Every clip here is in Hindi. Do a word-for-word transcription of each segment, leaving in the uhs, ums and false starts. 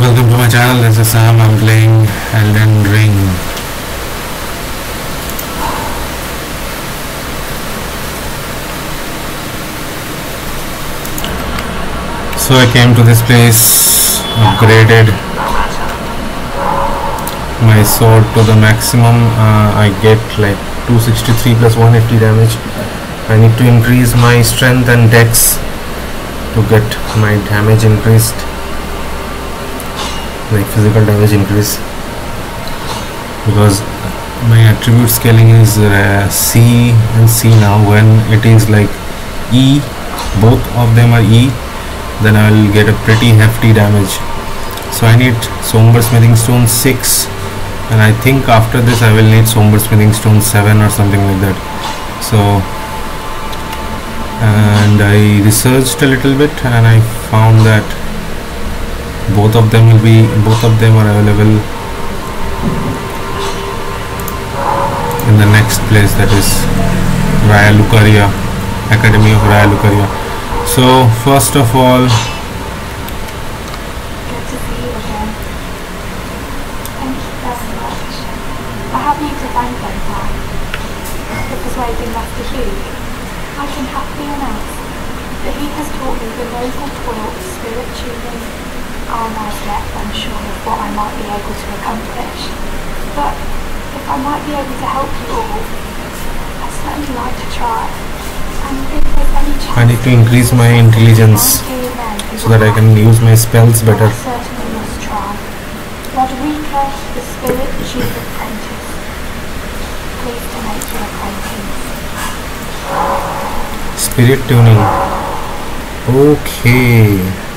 Welcome to my channel. This is Sam. I'm playing Elden Ring. So I came to this place, upgraded my sword to the maximum. uh, I get like two sixty-three plus one eighty damage. I need to increase my strength and dex to get my damage increased, like physical damage increase, because my attribute scaling is uh, C and C now. When it is like E, both of them are E, then I will get a pretty hefty damage. So I need Somber Smithing Stone six, and I think after this I will need Somber Smithing Stone seven or something like that. So and I researched a little bit and I found that both of them will be both of them are available in the next place, that is Raya Lucaria, Academy of Raya Lucaria. So first of all, Good to see you again. Thank you very much. I have you to thank then, Dad. For persuading Master Hugh, I can happily announce that he has taught me the noble toil of spirit tuning. I'm as yet unsure of what I might be able to accomplish, but if I might be able to help you all, I'd certainly like to try. And if there's any chance, I need to increase my intelligence so that I can use my spells better. I certainly must try. Roderica, the spirit chief apprentice. Pleased to make your acquaintance. Spirit tuning. Okay.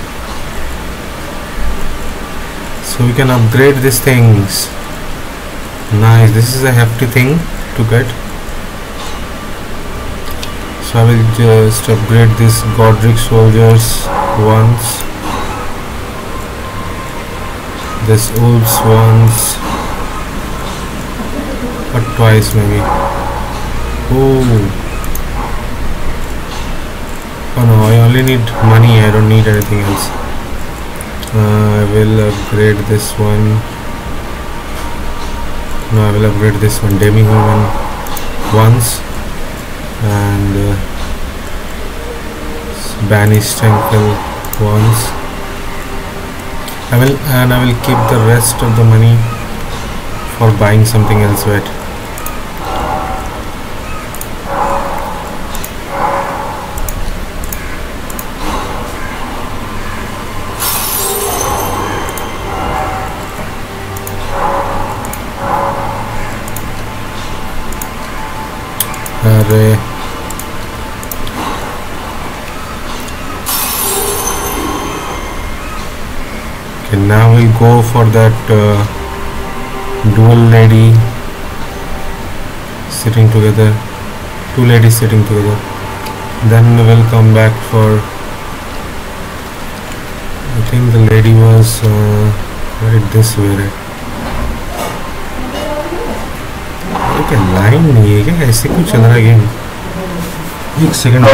So we can upgrade these things. Nice. This is a hefty thing to get. So I will just upgrade this Godric soldiers once. This wolves once. Or twice maybe. Oh. Oh no, I only need money. I don't need anything else. Uh, I will upgrade this one. No, I will upgrade this one, Demi-Human once, and uh, Banished Ankle once. I will and I will keep the rest of the money for buying something else with. Okay, now we'll go for that uh, dual lady sitting together, two ladies sitting together. Then we'll come back for, I think the lady was uh, right this way, right? क्या लाइन नहीं है क्या? ऐसे क्यों चल रहा है गेम? एक सेकंड,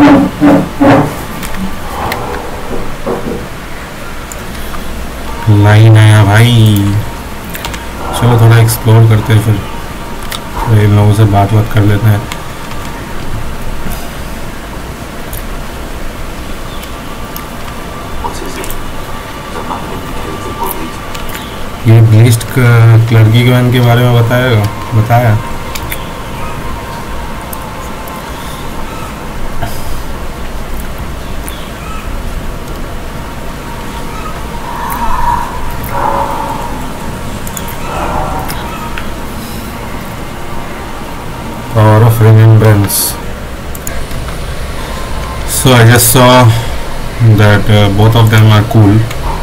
लाइन आया भाई. चलो थोड़ा एक्सप्लोर करते हैं, फिर इन लोगों से बात बात कर लेते हैं. ये ब्लीस्ट लड़की के बहन के बारे में बताएगा बताया Power of Remembrance. So I just saw that uh, both of them are cool.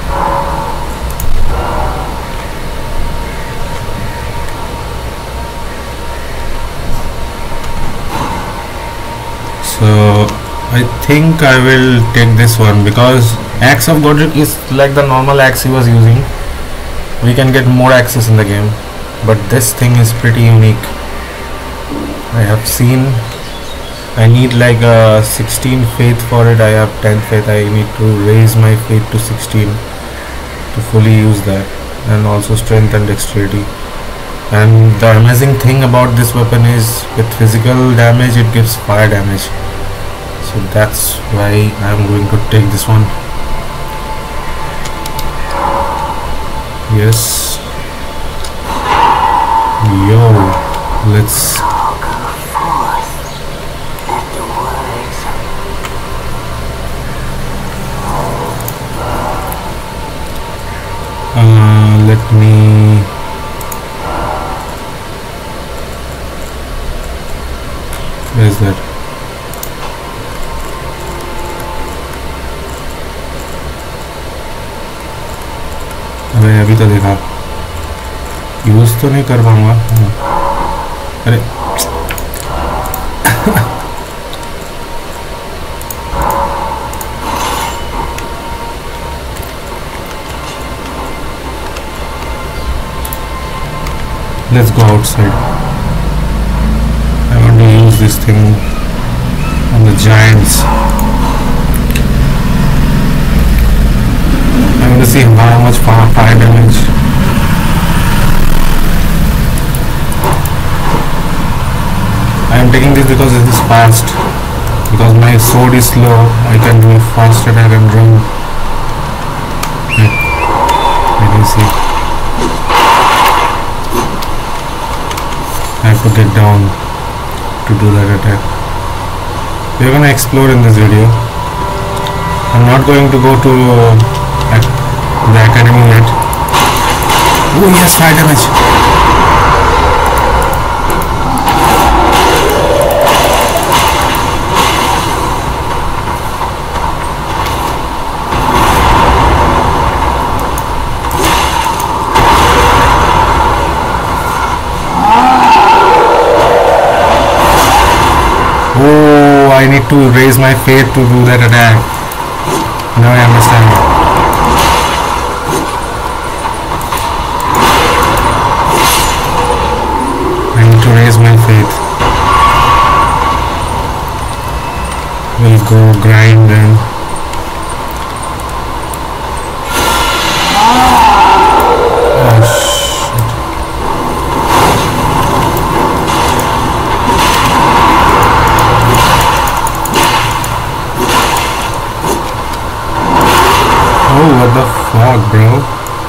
So I think I will take this one, because Axe of Godric is like the normal axe he was using. We can get more axes in the game, but this thing is pretty unique. I have seen I need like a sixteen faith for it. I have ten faith. I need to raise my faith to sixteen. to fully use that, and also strength and dexterity. And the amazing thing about this weapon is with physical damage it gives fire damage, so that's why I'm going to take this one. Yes, yo, let's uh, let me where is that? अबे अभी तो देखा, यूज तो नहीं कर पाऊंगा। अरे let's go outside. I want to use this thing on the giants. I want to see how much fire, fire damage. I am taking this because it is fast. Because my sword is slow, I can do fast attack and run. Let me see. I have to get down to do that attack. We are gonna explore in this video. I'm not going to go to uh, the academy yet. Oh yes, fire damage. Oh, I need to raise my faith to do that attack. Now I understand. I need to raise my faith. We'll go grind then. Oh shit. Oh, what the fuck, bro?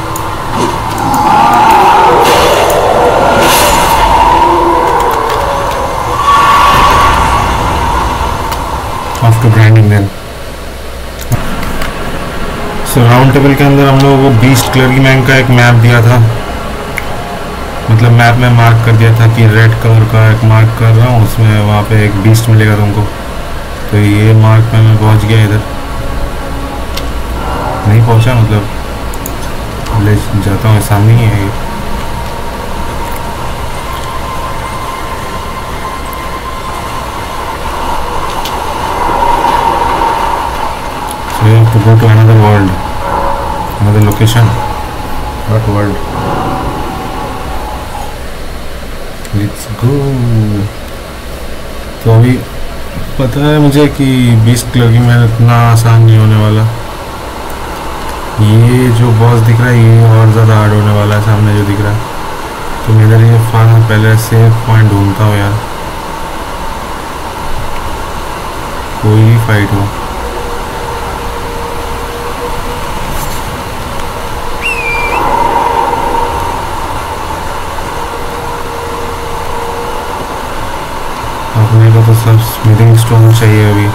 After grinding then. So round table के अंदर हम लोगों को बीस्ट क्लर्की मैन का एक मैप दिया था, मतलब मैप में मार्क कर दिया था कि रेड कलर का एक मार्क कर रहा हूँ, उसमें वहाँ पे एक बीस्ट मिलेगा तुमको। तो ये मार्क में मैं पहुँच गया, इधर नहीं पहुंचा, मतलब ले जाता हूँ, सामने ही है ये। So you have to go to another world, another location, not world. Let's go. तो अभी पता है मुझे कि बीस्ट क्लर्की में इतना आसान नहीं होने वाला। ये जो बॉस दिख रहा है ये और ज़्यादा हार्ड होने वाला है, सामने जो दिख रहा है। तो मेरे लिए फार्म पहले सेफ पॉइंट ढूंढता हूँ यार, कोई भी फाइट हो। अपने को तो सब स्मिथिंग स्टोन चाहिए अभी।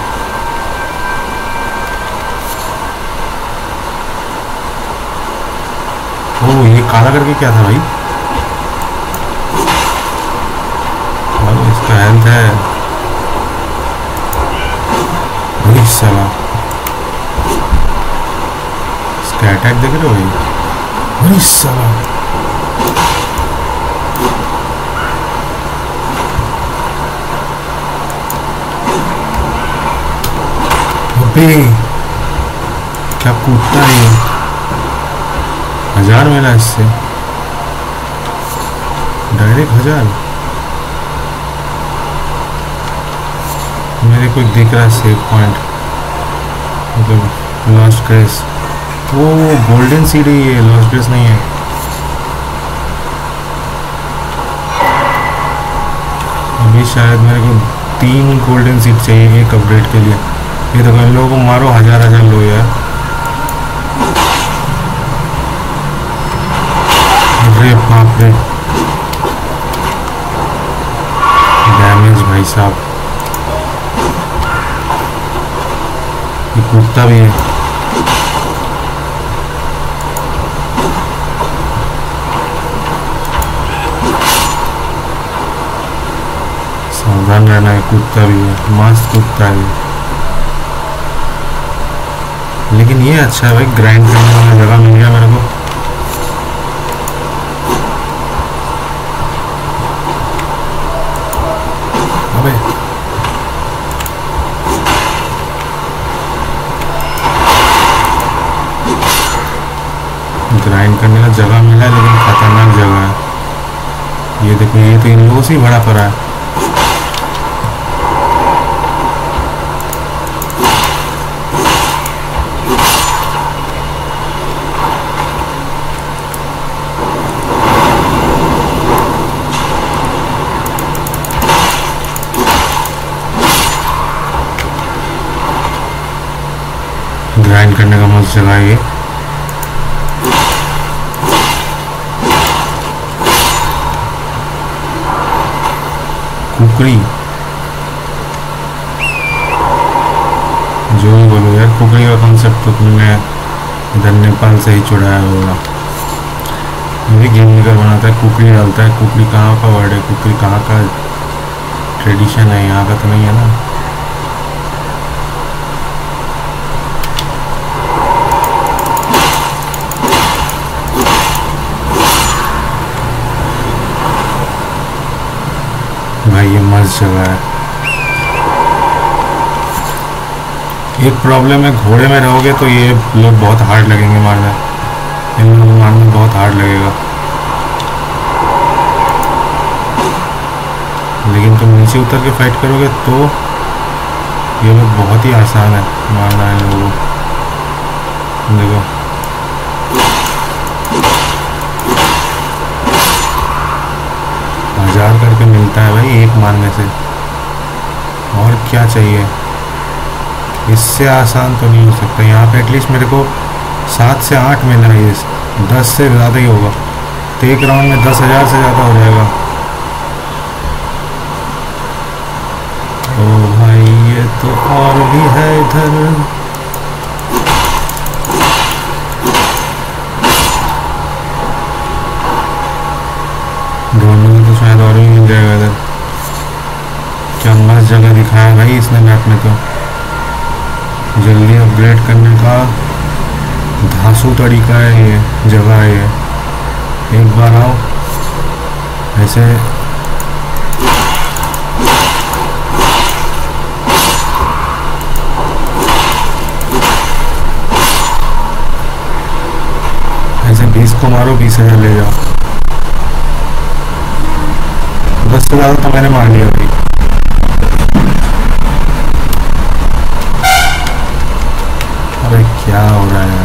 ओह, ये काला करके क्या था भाई? और इसका हेल्थ है, वही साला। इसका अटैक देख रहे हो भाई, वही साला। अबे क्या कूदता है ये, हजार मिला इससे, डायरेक्ट हजार। मेरे को दिख रहा है सेव पॉइंट, मतलब लास्ट क्रेस। वो गोल्डन सीड है, ये लॉस्ट ड्रेस नहीं है। अभी शायद मेरे को तीन गोल्डन सीड चाहिए एक अपग्रेड के लिए। ये तो इन लोगों को मारो, हजार हजार लो यार। अरे बाप रे, डैमेज भाई साहब। ये कूदता भी है। सावधान रहना है, कूदता भी है, मस्त कूदता है। लेकिन ये अच्छा है भाई, ग्राइंड करने वाला जगह मिल गया मेरे को। अबे ग्राइंड करने का जगह मिला है, लेकिन खतरनाक जगह है। ये देखो, ये तो इन लोगों से ही भरा पड़ा है। ग्राइंड करने का मस्त जगह है ये। कुकरी, जो भी बोलो यार, कुकरी का कॉन्सेप्ट तो तुमने इधर नेपाल से ही चुराया होगा। ये भी गेम मेकर बनाता है, कुकरी डालता है। कुकरी कहाँ का वर्ड है? कुकरी कहाँ का ट्रेडिशन है? यहाँ का तो नहीं है ना। भाई ये मस्त जगह है। एक प्रॉब्लम है, घोड़े में रहोगे तो ये लोग बहुत हार्ड लगेंगे मारने। इन लोगों को मारने बहुत हार्ड लगेगा। लेकिन तुम नीचे उतर के फाइट करोगे तो ये लोग बहुत ही आसान है मारना इन लोगों को। देखो हजार करके मिलता है भाई एक मारने से, और क्या चाहिए? इससे आसान तो नहीं हो सकता। यहाँ पे एटलीस्ट मेरे को सात से आठ मिल रहा है, दस से ज़्यादा ही होगा। तो एक राउंड में दस हजार से ज़्यादा हो जाएगा। ओ भाई ये तो और भी है इधर। ढूंढूंगी तो शायद और भी मिल जाएगा इधर। क्या मस्त जगह दिखाया भाई इसने मैप में। तो जल्दी अपग्रेड करने का धांसू तरीका है ये, जगह है ये। एक बार आओ ऐसे ऐसे बीस को मारो, बीस हजार ले जाओ। दस से ज़्यादा तो मैंने मार लिया भाई। अरे क्या हो रहा है?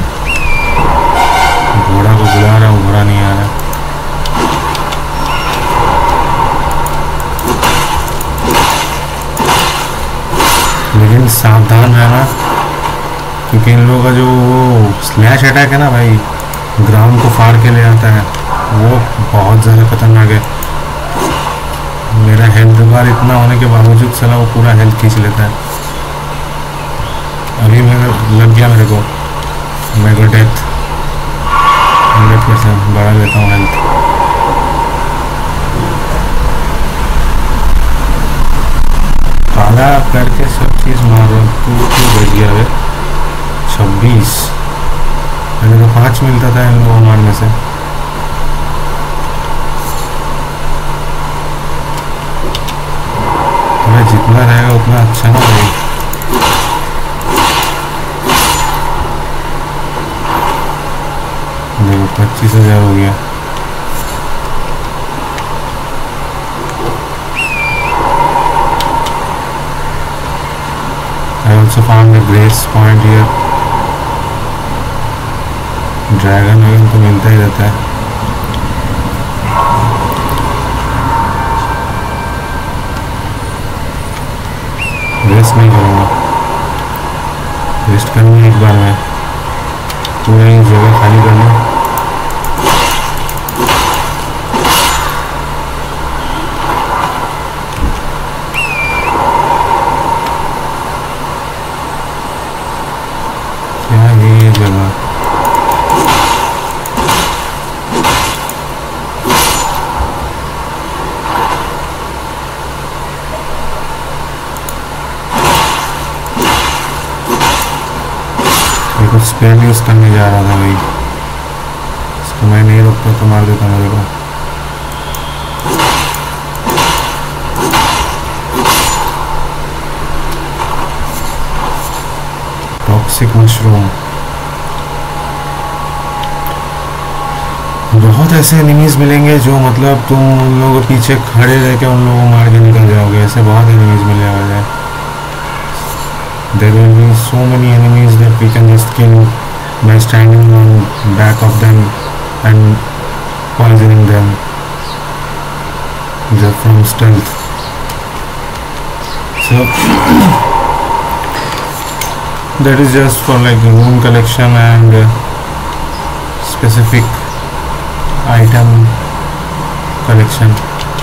घोड़ा को बुला रहा हूँ, घोड़ा नहीं आ रहा। लेकिन सावधान रहना, क्योंकि इन लोगों का जो वो स्लैश अटैक है ना भाई, ग्राउंड को फाड़ के ले आता है, वो बहुत ज़्यादा खतरनाक है। मेरा हेल्थ बार इतना होने के बावजूद साला वो पूरा हेल्थ खींच लेता है। अभी मेरे लग गया मेरे को मेरे को डेथ हंड्रेड परसेंट बढ़ा लेता हूँ हेल्थ। काला करके सब चीज़ मारो। तू क्यों बच गया वे? छब्बीस, मेरे को पाँच मिलता था इन लोगों मारने से। मैं जितना रहेगा उतना अच्छा ना भाई। देखो पच्चीस हजार हो गया। I also found a grace point here. Dragon wagon तो मिलता ही रहता है. वेस्ट नहीं करूँगा, वेस्ट करनी है एक बार में, पूरा ही जगह खाली करना. क्या है ये जगह? कुछ स्पेल यूज करने जा रहा था भाई, इसको मैं नहीं रोकता तो मार देता मेरे को. Toxic mushroom. बहुत ऐसे एनिमीज मिलेंगे जो मतलब तुम उन लोगों के पीछे खड़े रह के उन लोगों को मार के निकल जाओगे. ऐसे बहुत एनिमीज मिले हुए हैं. There will be so many enemies that we can just kill by standing on back of them and poisoning them just from stealth. So that is just for like rune collection and uh, specific item collection.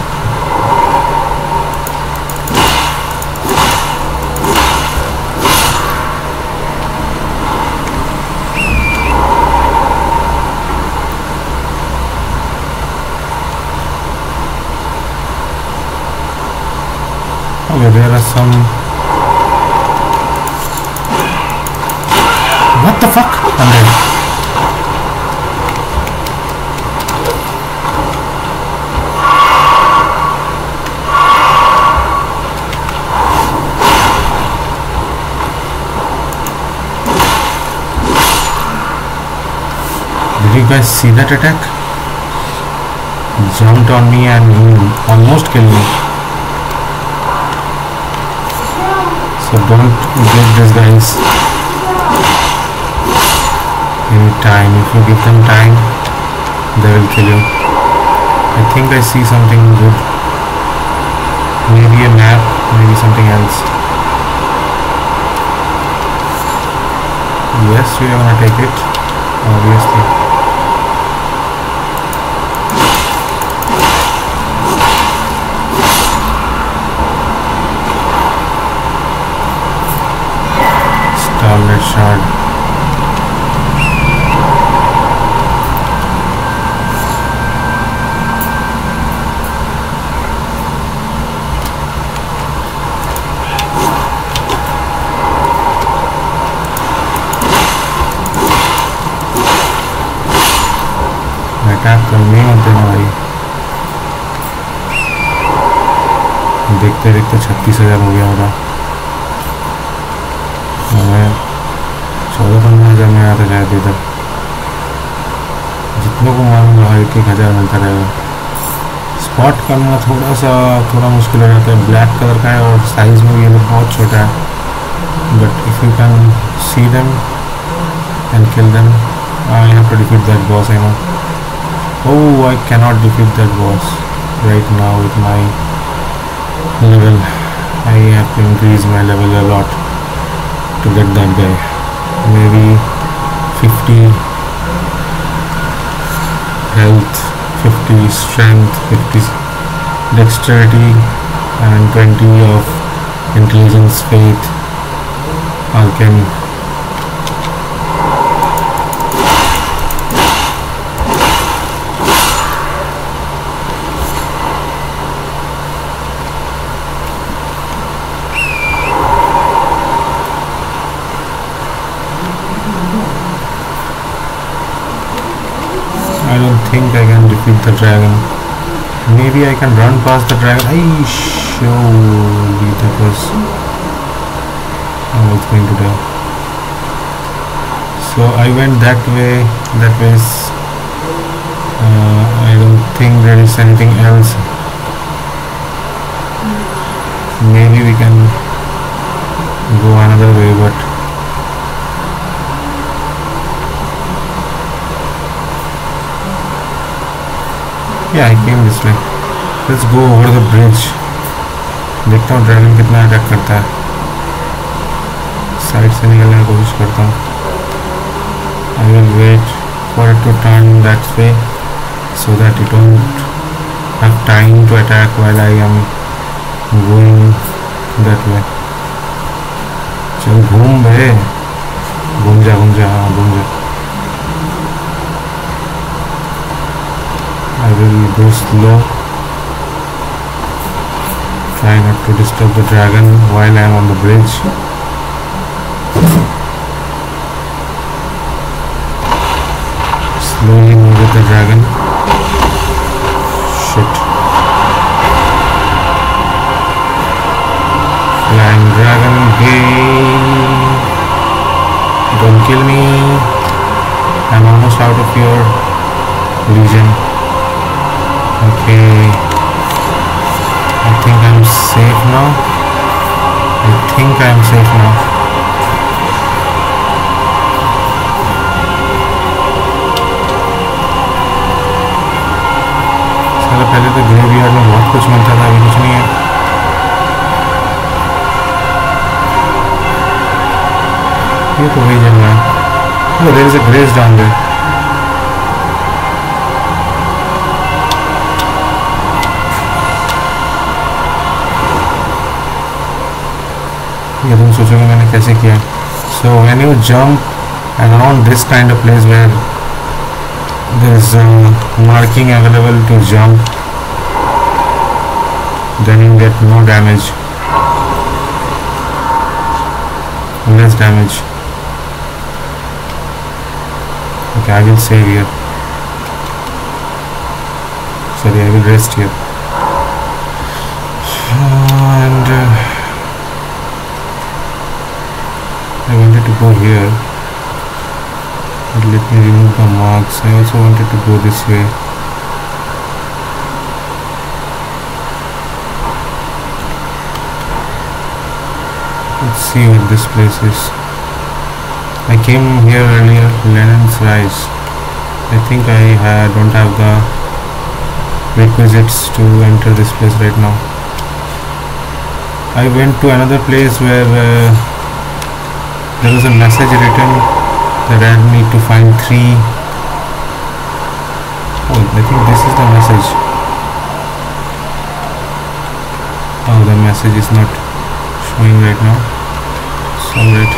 Okay, there are some. What the fuck? I'm dead. Did you guys see that attack? He jumped on me and he almost killed me. So don't give these guys any time. If you give them time, they will kill you. I think I see something good. Maybe a map, maybe something else. Yes, we are gonna take it, obviously. Starlit shard. Attack करने होते ना भाई. देखते देखते छत्तीस हजार हो गया होगा. मैं चौदह पंद्रह हज़ार में आता शायद इधर. जितनों को मारूंगा एक एक हज़ार मिलता रहेगा. स्पॉट करना थोड़ा सा थोड़ा मुश्किल हो जाता है. ब्लैक कलर का है और साइज़ में भी ये लोग बहुत छोटा है. But if you can see them and kill them. I have to defeat that boss. I know. Oh, I cannot defeat that boss right now with my level. I have to increase my level a lot to get that guy. Maybe fifty health, fifty strength, fifty dexterity and twenty of intelligence, faith, alchemy. I don't think I can defeat the dragon. Maybe I can run past the dragon. I surely that was I was going to die. So I went that way. That way is uh, I don't think there is anything else. Maybe we can go another way, but Yeah, I came this way. Let's go over the bridge. देखता हूँ ड्रैगन कितना अटैक करता है. साइड से निकलने की कोशिश करता हूँ. I will wait for it to turn that way so that it don't have time to attack while I am going that way. चल घूम बे, घूम जा घूम जा हाँ घूम जा. I will go slow. Try not to disturb the dragon while I am on the bridge. Slowly move with the dragon. Shit. Flying dragon game. Don't kill me. I'm almost out of your region. Okay. I think I'm safe now. I think I'm safe now. साला पहले तो ग्रेवयार्ड में बहुत कुछ मिलता था, अभी कुछ नहीं है. ये तो वही जगह है. Oh, there is a grace down there. ये तुम सोचोगे मैंने कैसे किया. So when you jump around this kind of place where there is a marking available to jump, then you get no damage, less damage. Okay, I will save here. Sorry, I will rest here. And uh, I wanted to go here, but let me remove the marks. I also wanted to go this way. Let's see what this place is. I came here earlier, Lennon's Rise. I think I uh, don't have the requisites to enter this place right now. I went to another place where uh, there was a message written that I need to find three. Oh, I think this is the message. Oh, the message is not showing right now. So right.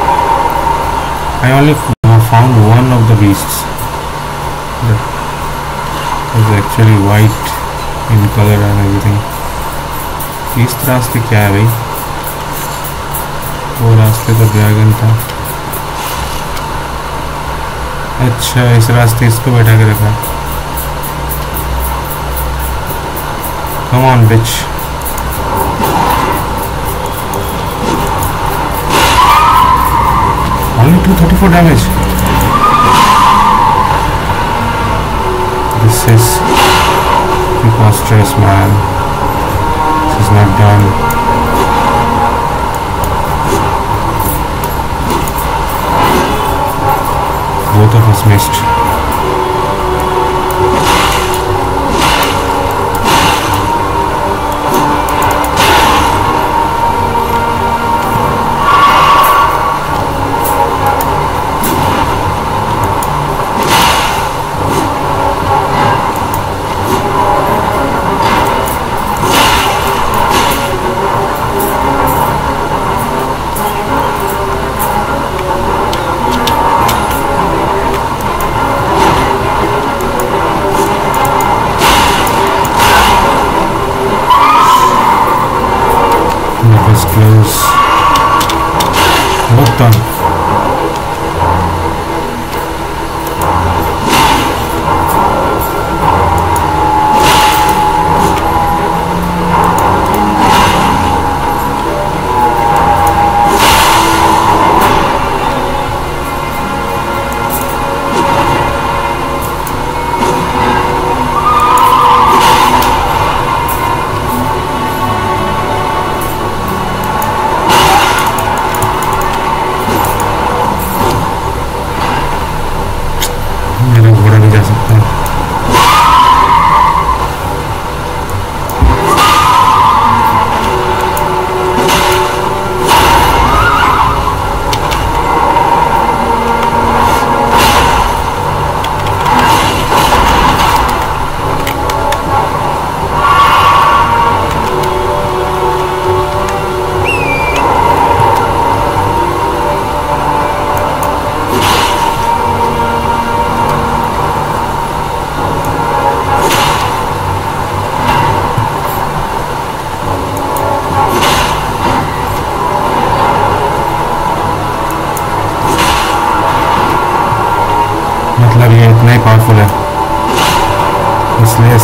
I only found one of the beasts. That was actually white in color and everything. इस रास्ते क्या है भाई? वो रास्ते तो ड्रैगन था. अच्छा, इस रास्ते इसको बैठा के रखा. Come on, bitch. Only two thirty-four damage. This is preposterous, man. This is not done. Both of us missed. Close. Well done.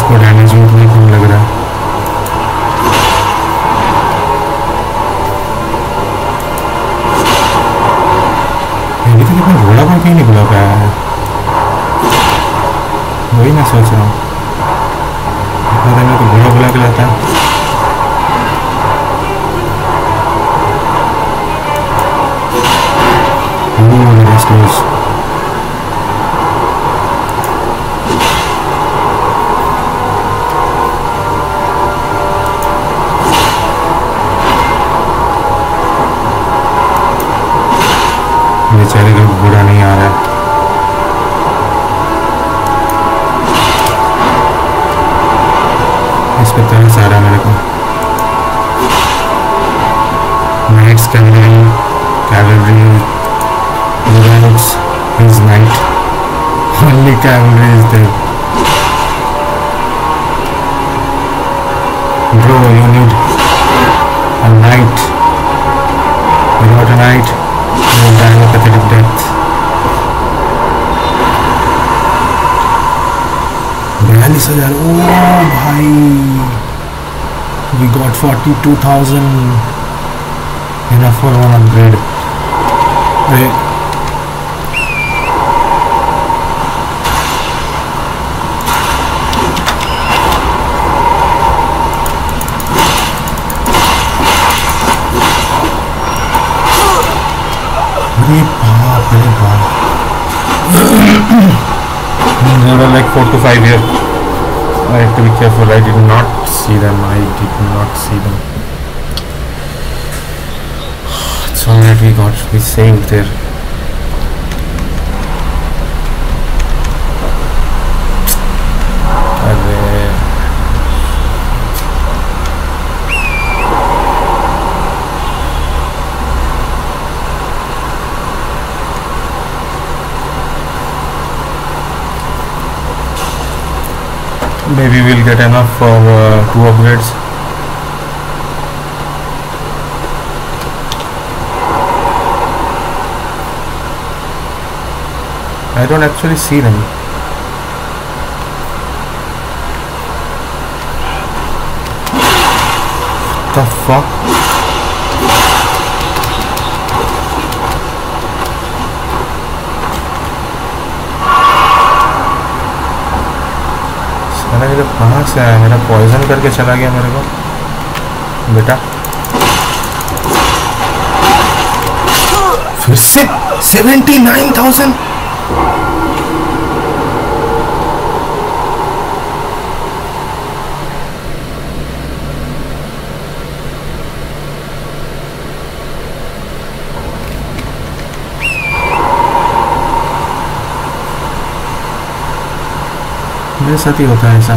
इसको डैमेज भी उतना कम लग रहा है। अभी तक अपना घोड़ा पर कहीं नहीं बुला पाया है, वही मैं सोच रहा हूँ। इतना दिन में तो घोड़ा बुला के लाता है। Close. बेचारे का घोड़ा नहीं आ रहा है। इस पे तरस आ रहा है मेरे को। Knights cavalry cavalry Revenge his knight. Only cavalry is there. Bro, you need a knight. Without a knight, you will die a pathetic death. बयालीस हजार। Oh भाई, we got forty-two thousand. Enough for one upgrade. Hey. अरे बाप रे बाप। They were like four to five here. I have to be careful. I did not see them. I did not see them. It's alright. We got we saved there. अरे maybe we'll get enough for uh, two upgrades. I don't actually see them. What the fuck? ये तो कहाँ से आया? मेरा पॉइजन करके चला गया मेरे को बेटा। फिर से सेवेंटी नाइन थाउजेंड। मेरे साथ ही होता है ऐसा।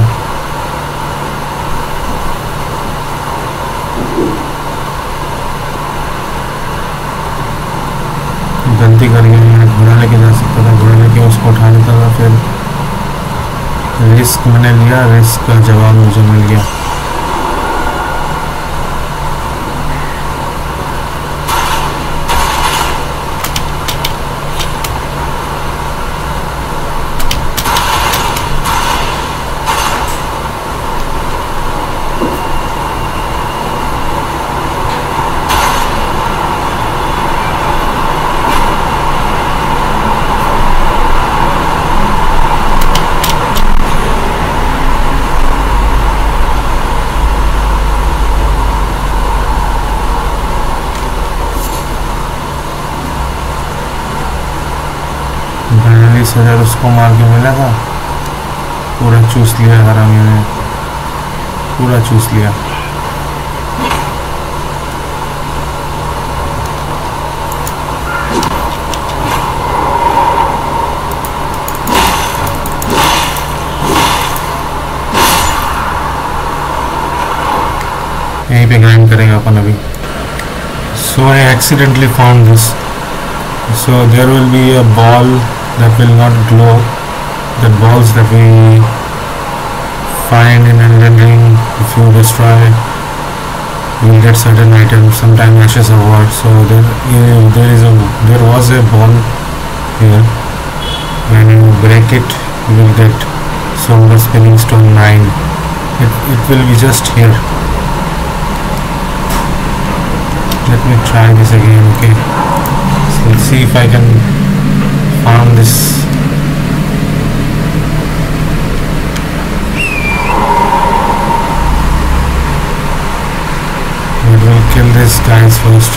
गलती कर गई, मैंने घोड़ा लेके जा सकता था, घोड़ा लेके उसको उठा लेता था। फिर रिस्क मैंने लिया, रिस्क का जवाब मुझे मिल गया। बयालीस हजार उसको मार के मिला था, पूरा चूस लिया हरामी ने, पूरा चूस लिया। यहीं पे ग्राइंड करेंगे अपन अभी। So I accidentally found this. So there will be a ball that will not glow. The balls that we find in Elden Ring, if you destroy, you will get certain items. Sometimes Ashes of War. So there, uh, there is a, there was a ball here. When you break it, you will get Somber Spinning Stone nine. It, it will be just here. Let me try this again, okay? So let's see if I can farm this. But we'll kill these guys first.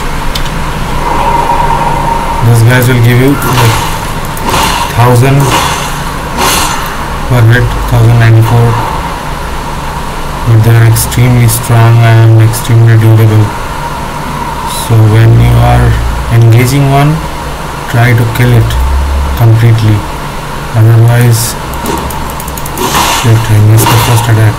These guys will give you like thousand per hit, thousand ninety-four. But they are extremely strong and extremely durable. So when you are engaging one, try to kill it completely. Otherwise, shit, I missed the first attack.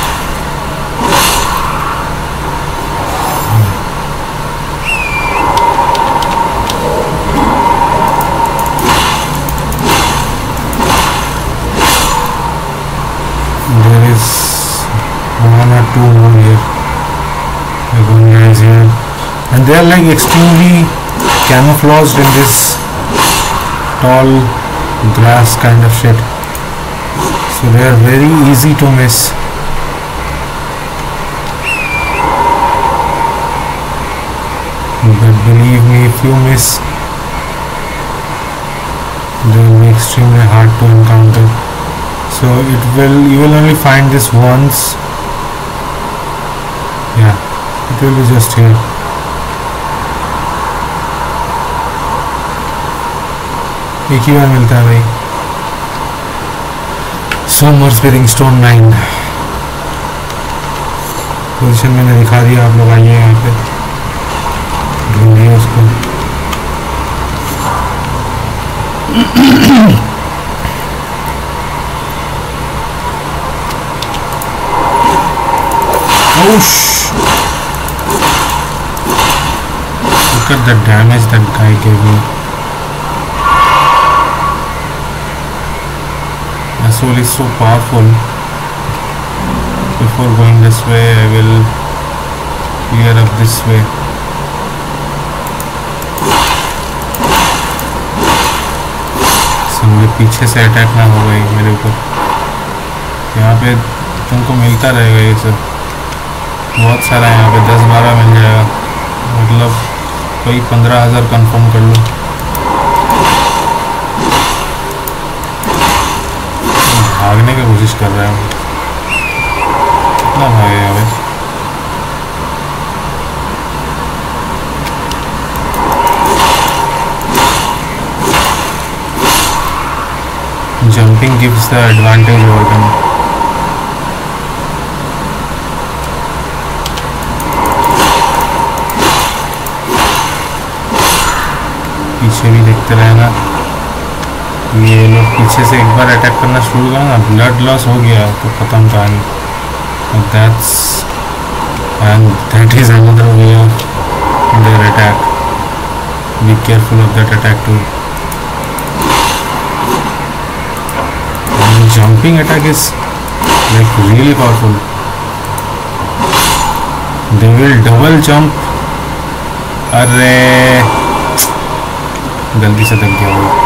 There is one or two more here. Like one guy is here. And they are like extremely camouflaged in this tall grass kind of shit. So they are very easy to miss. But believe me, if you miss, they will be extremely hard to encounter. So it will, you will only find this once. Yeah, it will be just here. एक ही बार मिलता है भाई. Somber Spinning Stone nine. Position मैंने दिखा दिया, आप लोग आइए यहाँ पे ढूंढिए उसको. Oh shh! Look at the damage that guy gave me. Soul is so powerful. Before going this way, I will clear up this way. So मुझे पीछे से अटैक ना हो गई मेरे ऊपर. यहाँ पे तुमको मिलता रहेगा ये सब, बहुत सारा है यहाँ पे. दस बारह मिल जाएगा, मतलब कोई पंद्रह हजार कन्फर्म कर लो. भागने की कोशिश कर रहा है. कितना भागेगा भाई? Jumping gives the advantage over them. पीछे भी देखते रहना. ये लोग पीछे से एक बार अटैक करना शुरू करें ना, ब्लड लॉस हो गया तो खत्म कहानी. That's and that is another way of their attack. Be careful of that attack too. Jumping attack is like really powerful. They will double jump. अरे गलती से दब गया वो.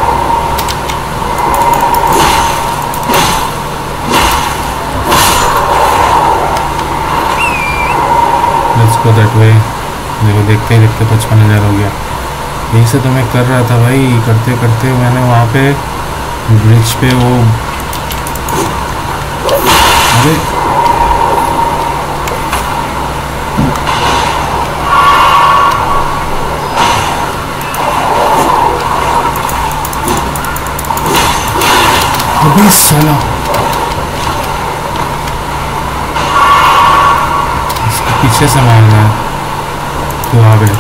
Let's go that way. देखो देखते ही देखते पचपन हज़ार हो गया. यही से तो मैं कर रहा था भाई. करते करते मैंने वहाँ पे ब्रिज पे वो, अरे अभी साला पीछे से मारना है तो आ गए.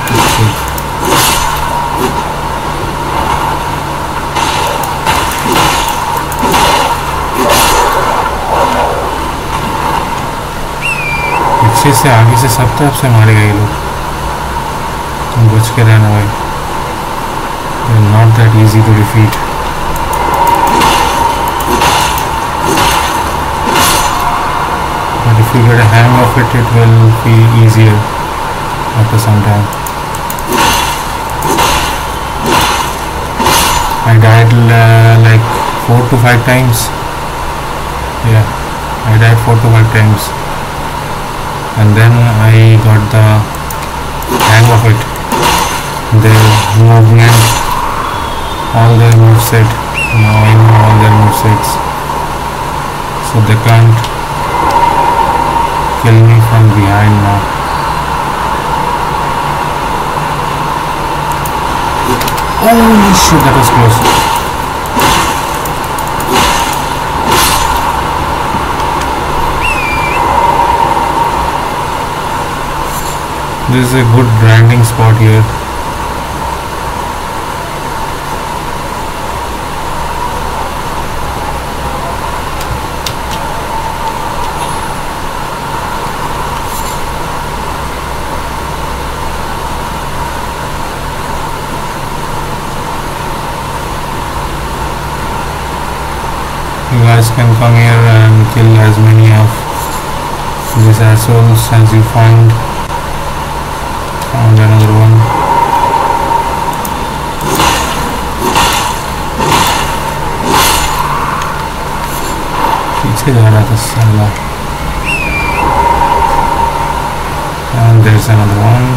पीछे से आगे से सब तरफ से मारे गए लोग. तुम बच के रहना भाई. Not that easy to defeat. But if you get a hang of it, it will feel easier after some time. I died uh, like four to five times Yeah, I died four to five times, and then I got the hang of it. Their movement, all their moveset. Now I know all their movesets, so they can't kill me from behind now. Holy shit, that was close. This is a good grinding spot here. You guys can come here and kill as many of these assholes as you find. Found another one. पीछे जा रहा था साला. And there's another one.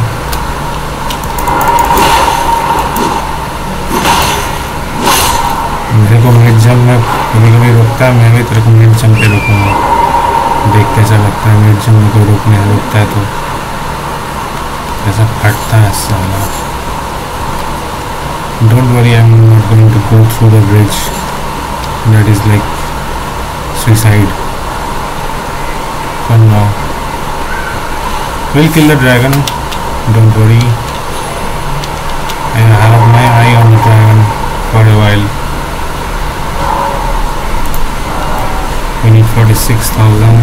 मेरे को मिड जंप में कभी कभी रोकता है, मैं भी तेरे को मिड जंप पे रोकूंगा. देख कैसा लगता है मिड जंप में कोई रोकने रोकता है तो कैसा फटता है साला. Don't worry, I'm not going to go through the bridge. That is like suicide for now. We'll kill the dragon. Don't worry. I have my eye on the dragon for a while. We need forty-six thousand.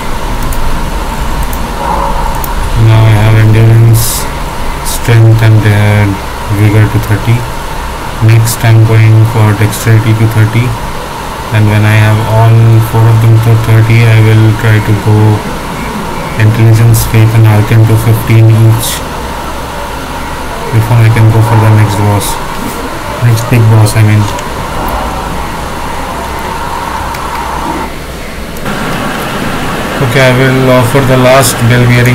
Now I have endurance, strength and uh, vigor to thirty. Next I'm going for dexterity to thirty, and when I have all four of them to thirty, I will try to go intelligence, faith and arcane to fifteen each before I can go for the next boss. Next big boss, I mean. Okay, I will offer the last bell bearing.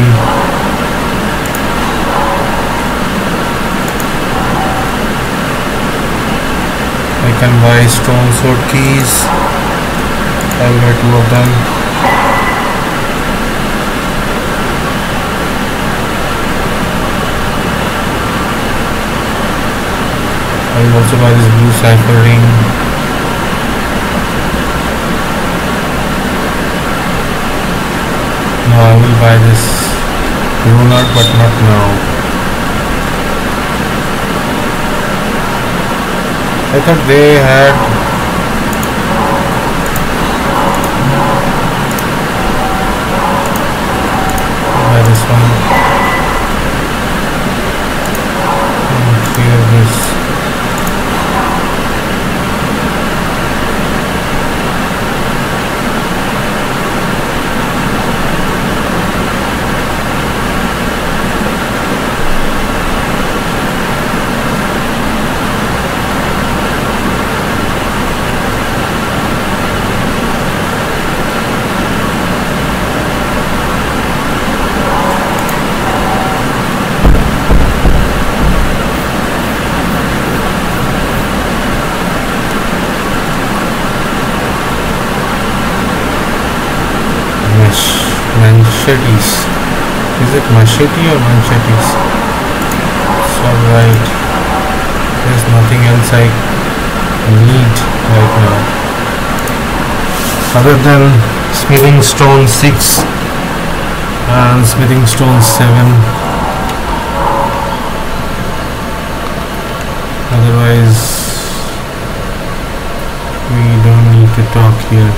I can buy stone sword keys. I will buy two of them. I will also buy this blue cipher ring. No, I will buy this ruler, but not now. I thought they had buy this one. And here this. Machetes. Is it machete or machetes? It's alright. There's nothing else I need right now other than smithing stone six and smithing stone seven. Otherwise we don't need to talk here.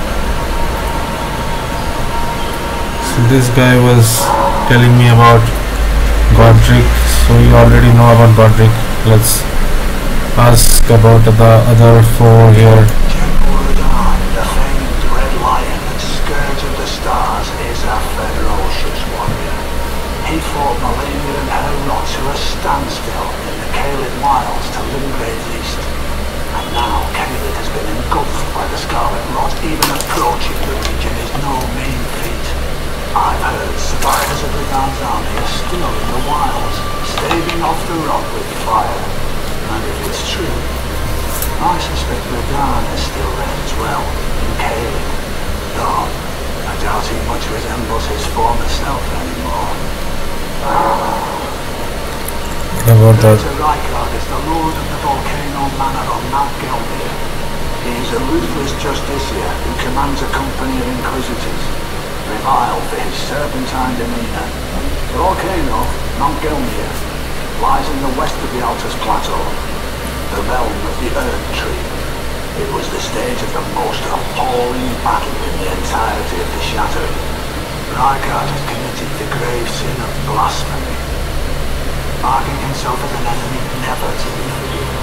So this guy was telling me about Godric, so you already know about Godric. Let's ask about the other four here. The famed Red Lion, Scourge of the Stars, is a ferocious warrior. He fought Malenia and her rot to a standstill in the Caelid Wilds to Limgrave's east. And now Caelid has been engulfed by the Scarlet Rot, even approaching the still in the wilds, staving off the rock with fire. And if it's true, I suspect Radahn is still there as well, in Caelid. Though, I doubt he much resembles his former self anymore. What about that? Peter Rykard is the lord of the Volcano Manor on Mount Gelmir. He is a ruthless justiciar who commands a company of inquisitors, reviled for his serpentine demeanor. The volcano, Mount Gelmir, lies in the west of the Altus Plateau, the realm of the Erd Tree. It was the stage of the most appalling battle in the entirety of the Shattered. Rykard has committed the grave sin of blasphemy, marking himself as an enemy never to be forgiven.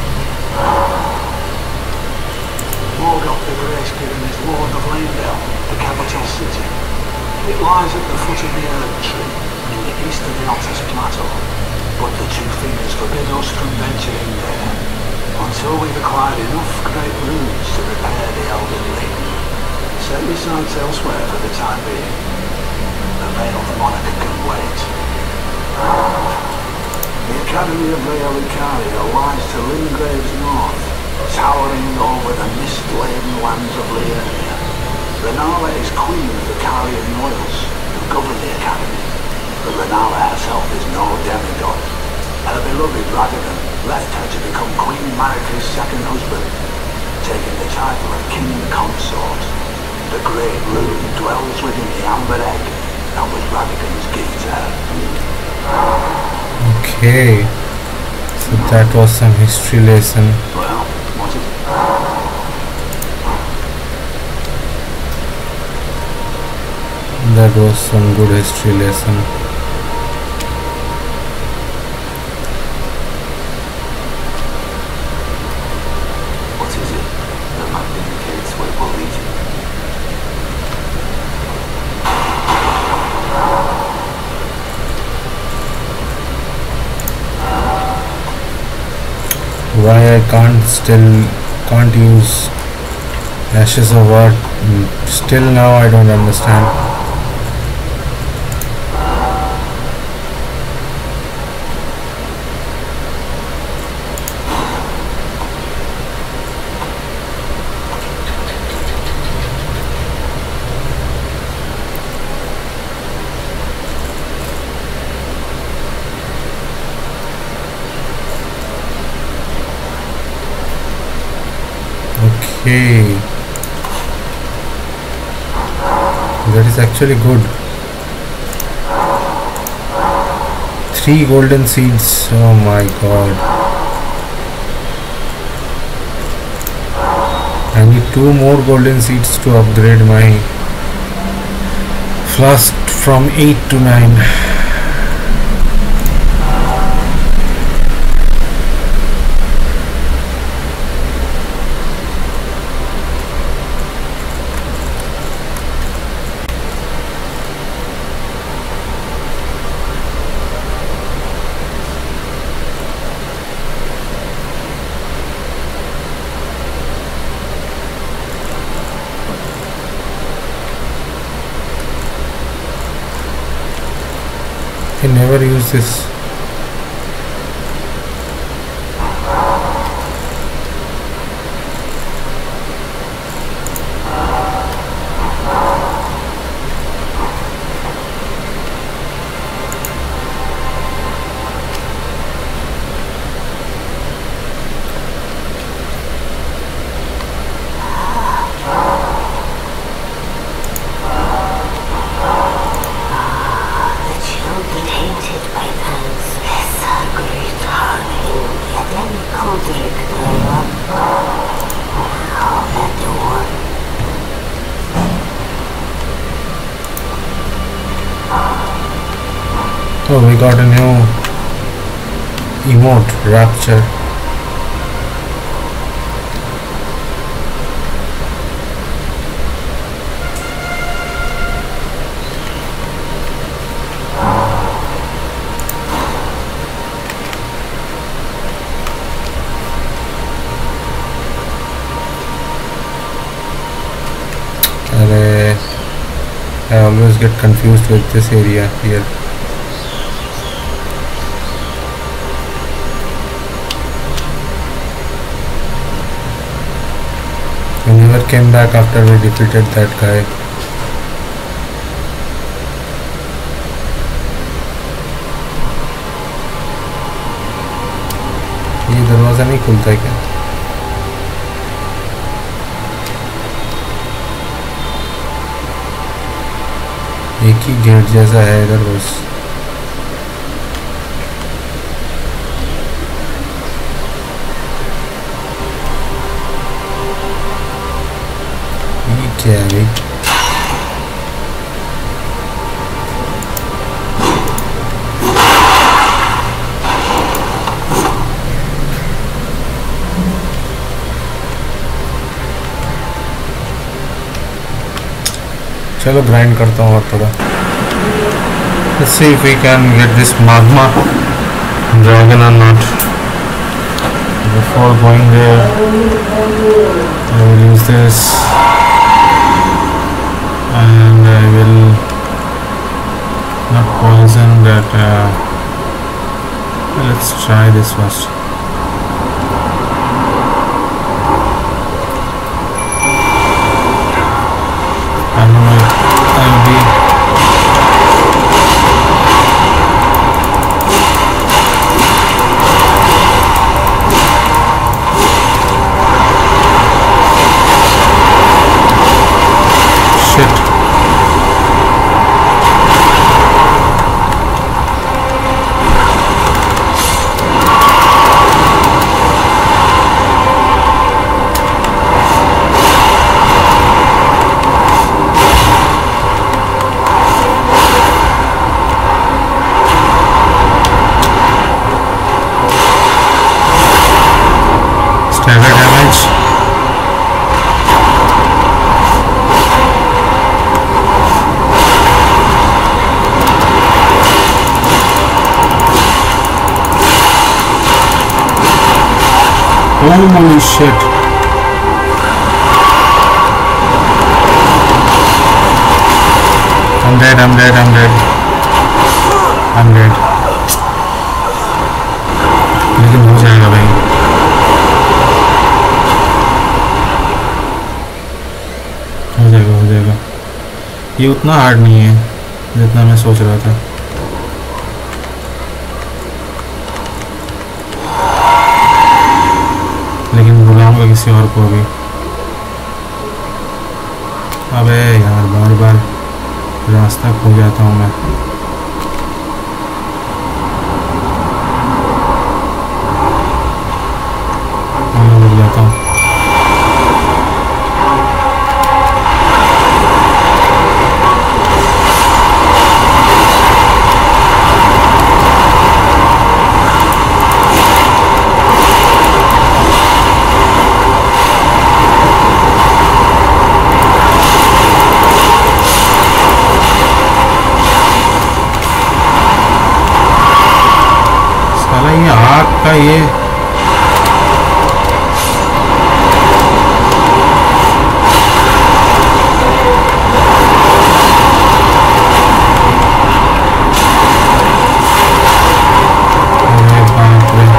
Morgoth the Grace-given is Lord of Leyndell, the capital city. It lies at the foot of the Erd Tree, in the east of the Altus Plateau, but the Two Fingers forbid us from venturing there, until we've acquired enough great runes to repair the Elden Ring. Set your sights elsewhere for the time being. The Veiled Monarch can wait. The Academy of Raya Lucaria lies to Limgrave's north, towering over the mist-laden lands of Liurnia. Rennala is queen of the Carian Royals, who govern the Academy. But Rennala herself is no demigod. Her beloved Radagon left her to become Queen Marika's second husband, taking the title of King Consort. The Great Rune dwells within the Amber Egg, and was Radagon's gift to her. Okay, so that was some history lesson. Well, was it? That was some good history lesson. What is it that might indicate where it will lead you? Why I can't still can't use Ashes of Art? Still now I don't understand. Okay, that is actually good. Three golden seeds. Oh my god. I need two more golden seeds to upgrade my flask from eight to nine. I never use this. Oh, we got a new emote, Rapture. I always get confused with this area here. came back after we defeated that guy. ये दरवाज़ा नहीं खुलता है क्या? एक ही गेट जैसा है इधर बस। ये क्या है भाई? चलो ग्राइंड करता हूँ और थोड़ा। Let's see if we can get this magma dragon or not. Before going there, I will use this and I will not poison that. Uh, let's try this first. I don't know if I will be shit. Stagger damage. Holy shit. I'm dead, I'm dead, I'm dead. I'm dead. लेकिन हो जाएगा भाई। हो जाएगा हो जाएगा। ये उतना हार्ड नहीं है जितना मैं सोच रहा था। लेकिन बुलाऊंगा किसी और को भी। अबे यार बार बार रास्ता खो जाता हूँ मैं। मैं भूल जाता हूँ। साला ये आग का ये अरे बाप रे।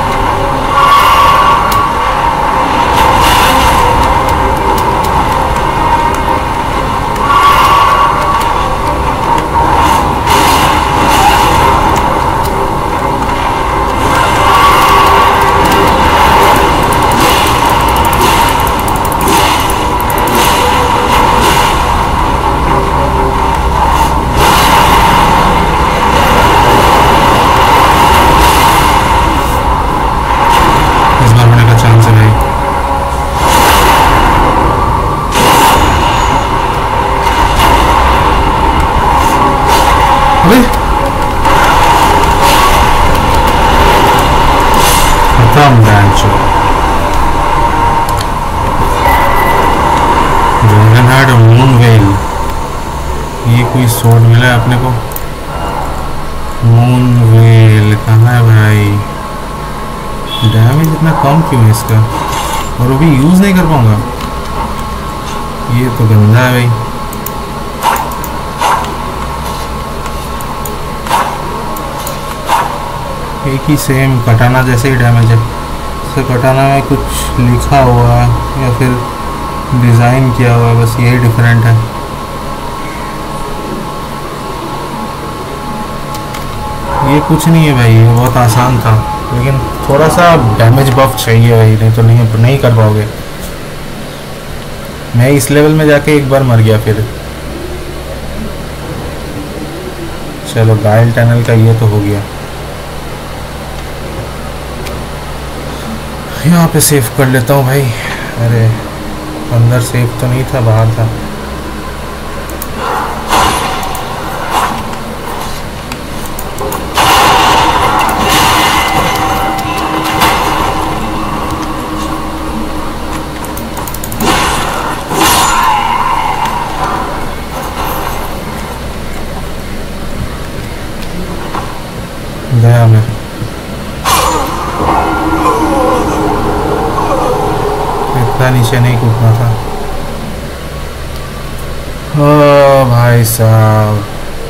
इस बार होने का चांस है भाई। अबे खत्म बैंचो। ड्रैगन हार्ट और मून वेल। ये कोई सोड मिला है अपने को? मून वेल कहाँ है भाई? डैमेज इतना कम क्यों है इसका? और वो भी यूज़ नहीं कर पाऊंगा। ये तो गंदा है भाई। एक ही सेम कटाना जैसे ही डैमेज है। इससे कटाना में कुछ लिखा हुआ या फिर डिज़ाइन किया हुआ है, बस यही डिफरेंट है। ये कुछ नहीं है भाई, ये बहुत आसान था, लेकिन थोड़ा सा डैमेज बफ चाहिए भाई, नहीं तो नहीं नहीं कर पाओगे। मैं इस लेवल में जाके एक बार मर गया फिर। चलो गाइल टनल का ये तो हो गया। यहाँ पे सेव कर लेता हूँ भाई। अरे अंदर सेव तो नहीं था, बाहर था। गया मैं। इतना नीचे नहीं कूदना था। ओ भाई साहब,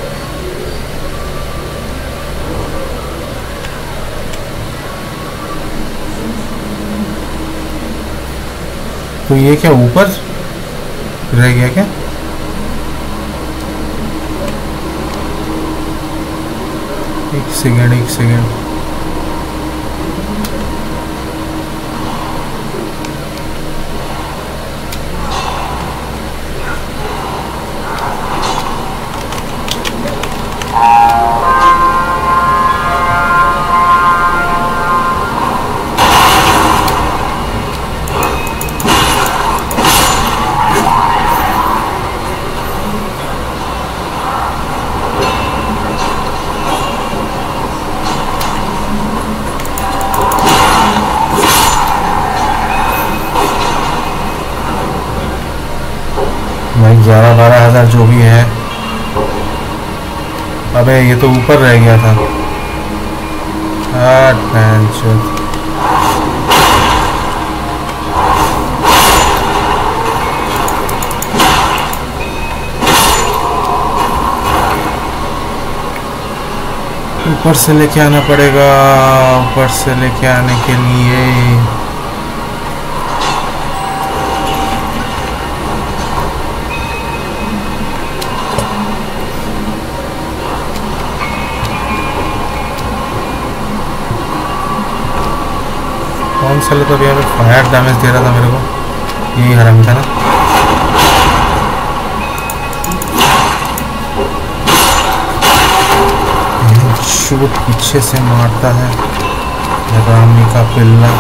तो ये क्या ऊपर रह गया क्या? एक सेकंड एक सेकंड भाई, ग्यारह बारह हजार जो भी है। अबे ये तो ऊपर रह गया था। ऊपर से लेके आना पड़ेगा, ऊपर से लेके आने के लिए। कौन सा तो अभी फायर डैमेज दे रहा था मेरे को, यही हरामी था ना। शूट पीछे से मारता है हरामी का पिल्ला।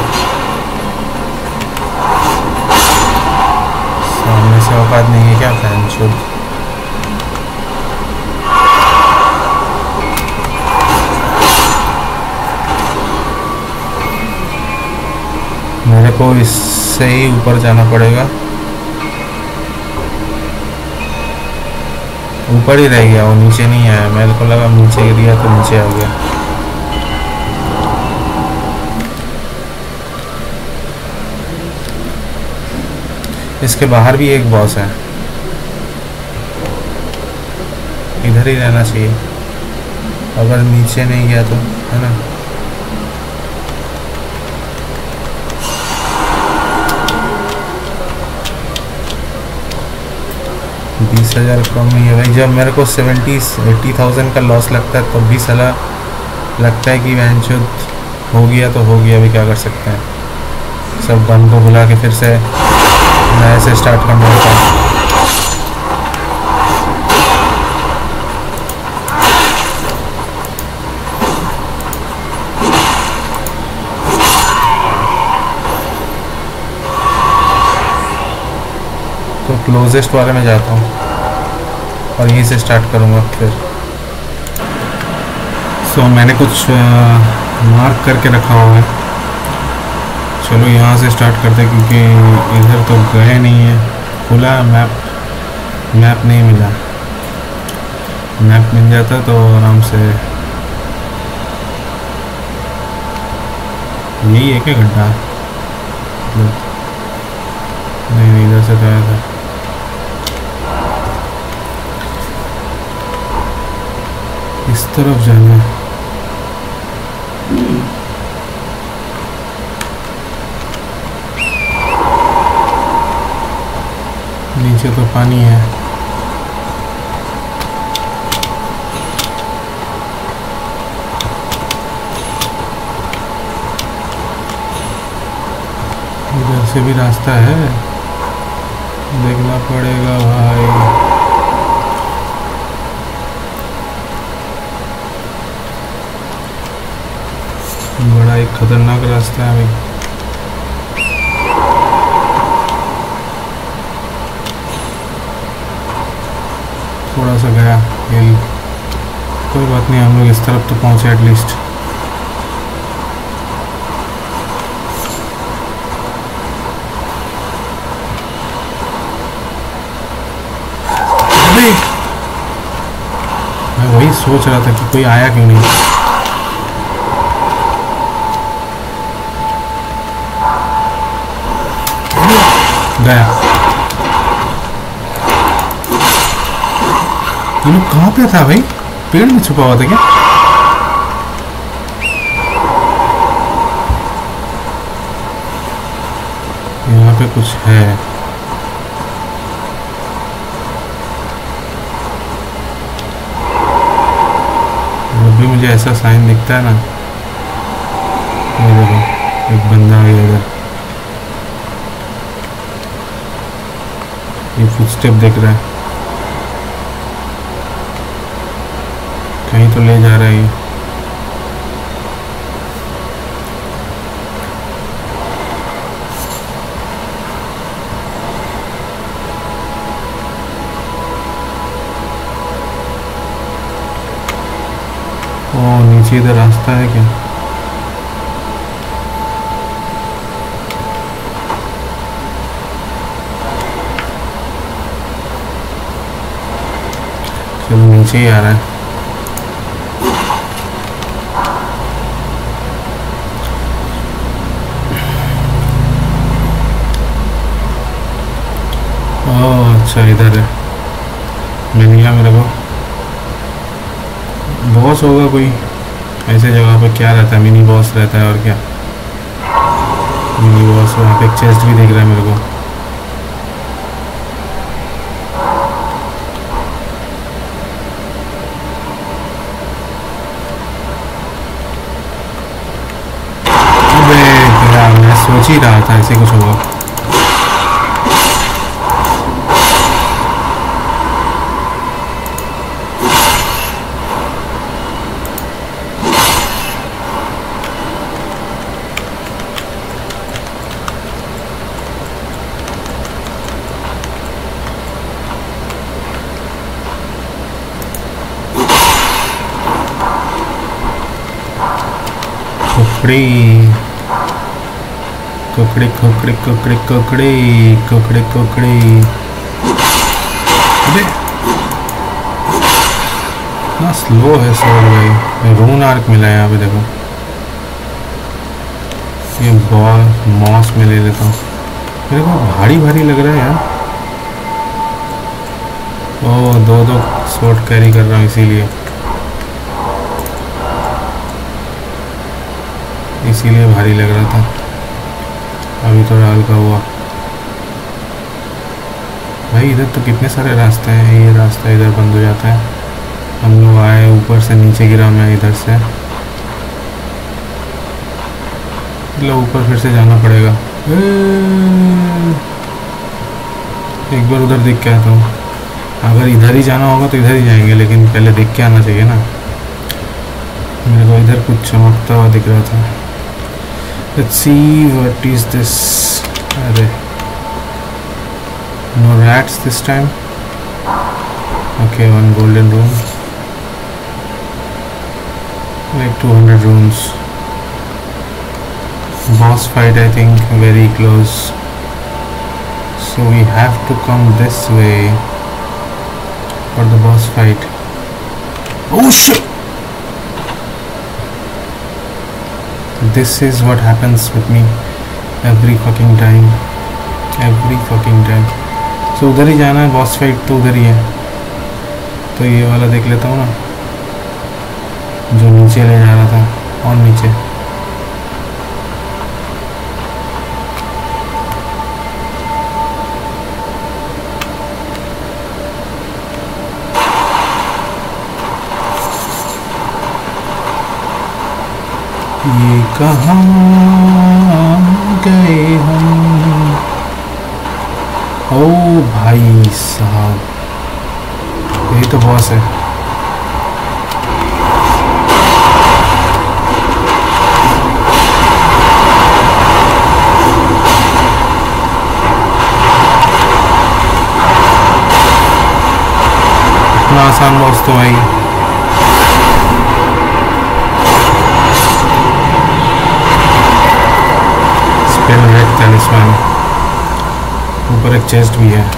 सामने से औकात नहीं है क्या फैन शूट? मेरे को इससे ही ऊपर जाना पड़ेगा। ऊपर ही रह गया वो, नीचे नहीं आया। मेरे को लगा नीचे गिर गया तो नीचे आ गया। इसके बाहर भी एक बॉस है, इधर ही रहना चाहिए अगर नीचे नहीं गया तो, है ना। बीस हज़ार कम ही है भाई। जब मेरे को सेवेंटी एट्टी थाउजेंड का लॉस लगता है तब भी सलाह लगता है कि वैंचुद हो गया तो हो गया, अभी क्या कर सकते हैं। सब गन को बुला के फिर से नए से स्टार्ट करना होता है। तो क्लोजेस्ट वाले में जाता हूँ और यहीं से स्टार्ट करूँगा फिर। सो so, मैंने कुछ मार्क करके रखा हुआ है। चलो यहाँ से स्टार्ट करते हैं क्योंकि इधर तो गए नहीं है। खुला मैप, मैप नहीं मिला। मैप मिल जाता तो आराम से। यही है क्या गड्ढा? नहीं, इधर से तो आया था। इस तरफ जाना है। नीचे तो पानी है। इधर से भी रास्ता है, देखना पड़ेगा भाई। बड़ा एक खतरनाक रास्ता है भाई। थोड़ा सा गया हिल, कोई बात नहीं, हम लोग इस तरफ तो पहुंचे एटलीस्ट। मैं वही सोच रहा था कि कोई आया क्यों नहीं। गया। ये लोग कहाँ पे था भाई? पेड़ में छुपा हुआ था क्या? यहाँ पे कुछ है। जब भी मुझे ऐसा साइन दिखता है ना, ये देखो एक बंदा है इधर, ये फुटस्टेप दिख रहा है, कहीं तो ले जा रहा है ये। ओ नीचे इधर रास्ता है क्या? चलो नीचे ही आ रहा है। ओह अच्छा इधर है, मिल गया मेरे को। बॉस होगा कोई ऐसे जगह पे, क्या रहता है? मिनी बॉस रहता है और क्या। मिनी बॉस, वहाँ पे एक चेस्ट भी दिख रहा है मेरे को। अबे यार, मैं सोच ही रहा था ऐसे कुछ होगा। ककड़े ककड़े ककड़े ककड़े ककड़े ककड़े। अबे इतना स्लो है सर भाई। रून आर्क मिला है यहाँ पे, देखो ये बॉल मॉस में ले लेता हूँ। मेरे को भारी भारी लग रहा है यार। ओ दो दो शॉट कैरी कर रहा हूँ, इसीलिए इसीलिए भारी लग रहा था। अभी थोड़ा हल्का हुआ। भाई इधर तो कितने सारे रास्ते हैं। ये रास्ता इधर बंद हो जाता है। हम लोग आए ऊपर से, नीचे गिरा मैं इधर से। मतलब ऊपर फिर से जाना पड़ेगा। एक बार उधर देख के आता हूँ। अगर इधर ही जाना होगा तो इधर ही जाएंगे, लेकिन पहले देख के आना चाहिए ना। मेरे को इधर कुछ चमकता हुआ दिख रहा था। Let's see what is this. अरे no rats this time. Okay, one golden room. Like two hundred rooms. Boss fight, I think, very close. So we have to come this way for the boss fight. Oh shit! This is what happens with me every fucking time, every fucking time. So उधर ही जाना है, बॉस फाइट तो उधर ही है। तो ये वाला देख लेता हूँ ना, जो नीचे ले जा रहा था। और नीचे ये कहाँ गए हम। ओ भाई साहब, यही तो बॉस है। इतना आसान बॉस तो भाई। स्पेल रेड टैलिस्मैन, ऊपर एक चेस्ट भी है।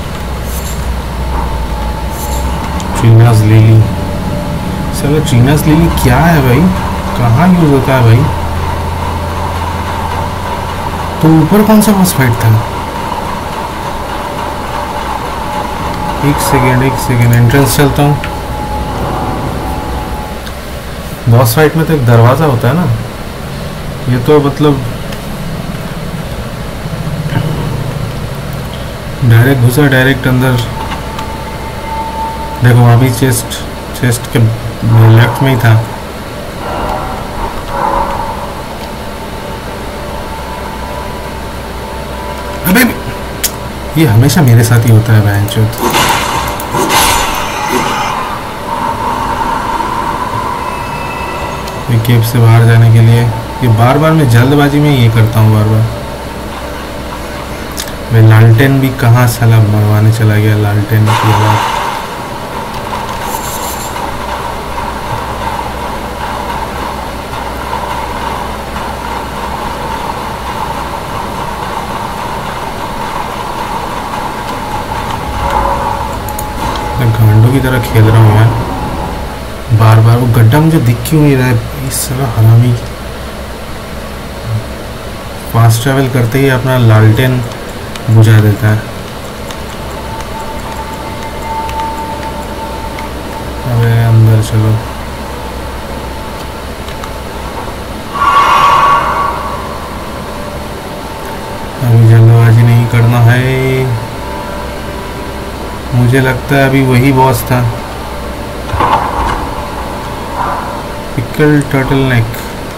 ट्रीनास लिली, चलो ट्रीनास लिली क्या है भाई, कहाँ यूज होता है भाई। तो ऊपर कौन सा बॉस फाइट था। एक सेकेंड एक सेकेंड एंट्रेंस चलता हूँ। बॉस फाइट में तो एक दरवाजा होता है ना, ये तो मतलब डायरेक्ट घुसा डायरेक्ट अंदर। देखो वहाँ भी चेस्ट चेस्ट के लेफ्ट में ही था। अबे ये हमेशा मेरे साथ ही होता है बहनचोद। ये केव से बाहर जाने के लिए ये बार बार मैं जल्दबाजी में ये करता हूँ बार बार। मैं लालटेन भी कहाँ साला मरवाने चला गया लालटेन की आवाज़। गांडों की तरह खेल रहा हूँ मैं बार बार। वो गड्ढा मुझे दिख क्यों नहीं रहा है, इस तरह हरामी। फास्ट ट्रैवल करते ही अपना लालटेन बुझा देता है। अबे अंदर चलो। अभी जल्दबाजी नहीं करना है। मुझे लगता है अभी वही बॉस था, पिकल टर्टल नेक।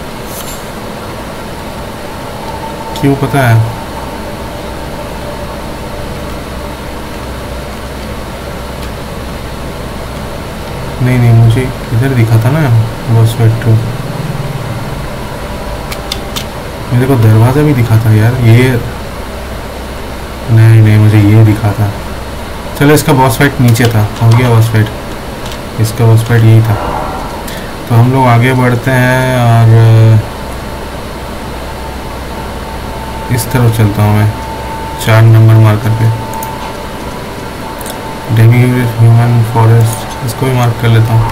क्यों पता है? नहीं नहीं मुझे इधर दिखा था ना बॉस फाइट टू। मेरे को दरवाज़ा भी दिखा था यार। ये नहीं नहीं मुझे ये दिखा था। चलो इसका बॉस फाइट नीचे था, हो गया बॉस फाइट। इसका बॉस फाइट यही था। तो हम लोग आगे बढ़ते हैं और इस तरफ चलता हूँ मैं चार नंबर मार्कर पे। डेमी ह्यूमन फॉरेस्ट, इसको भी मार्क कर लेता हूँ।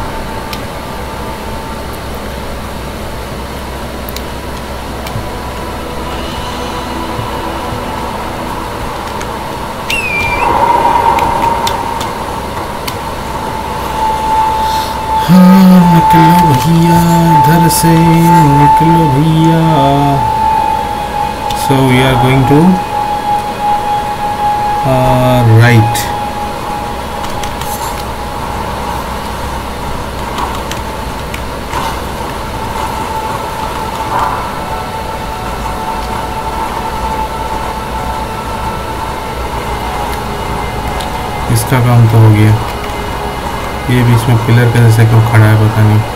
हाँ निकलो भैया इधर से, निकलो भैया। So we are going to uh, right. इसका काम तो हो गया। ये बीच में पिलर का जैसे क्यों खड़ा है पता नहीं।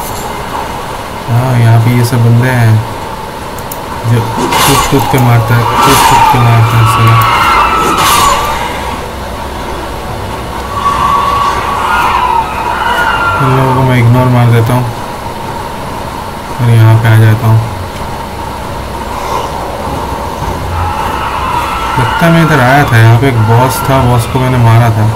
हाँ यहाँ पे ये सब बंदे हैं जो कूद कूद के मारता है, कूद कूद के मारता है साला। इन लोगों को मैं इग्नोर मार देता हूँ और यहाँ पे आ जाता हूँ। लगता है मैं इधर आया था, यहाँ पे एक बॉस था, बॉस को मैंने मारा था।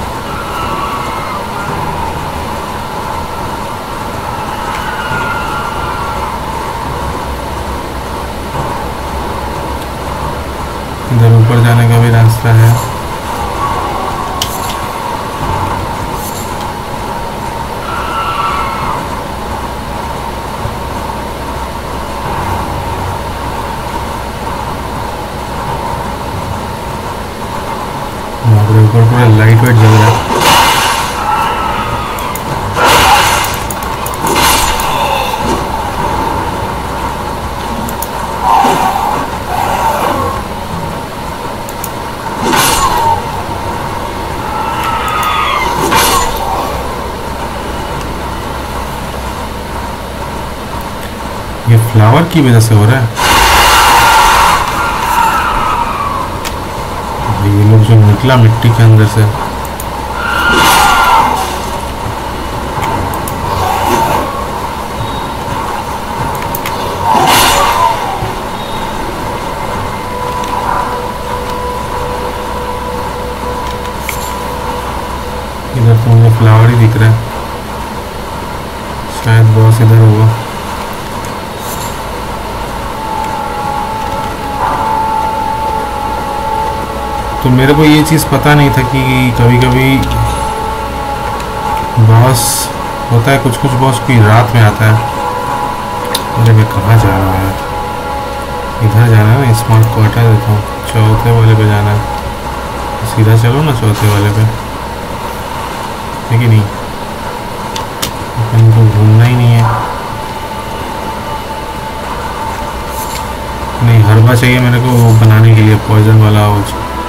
इधर ऊपर जाने का भी रास्ता है। ऊपर पूरा लाइट वाइट जल रहा है। फ्लावर की वजह से हो रहा है। ये लोग जो निकला मिट्टी के अंदर से, इधर तो मुझे फ्लावर ही दिख रहा है, शायद बॉस इधर होगा। तो मेरे को ये चीज़ पता नहीं था कि कभी कभी बॉस होता है, कुछ कुछ बॉस कोई रात में आता है। अरे मैं कहाँ जा रहा हूँ यार, इधर जाना है ना, स्मार्ट को हटा देता हूँ, चौथे वाले पे जाना है। सीधा चलो ना चौथे वाले पे, है कि नहीं? अपन को घूमना ही नहीं है। नहीं, हरबा चाहिए मेरे को वो बनाने के लिए, पॉइजन वाला। वो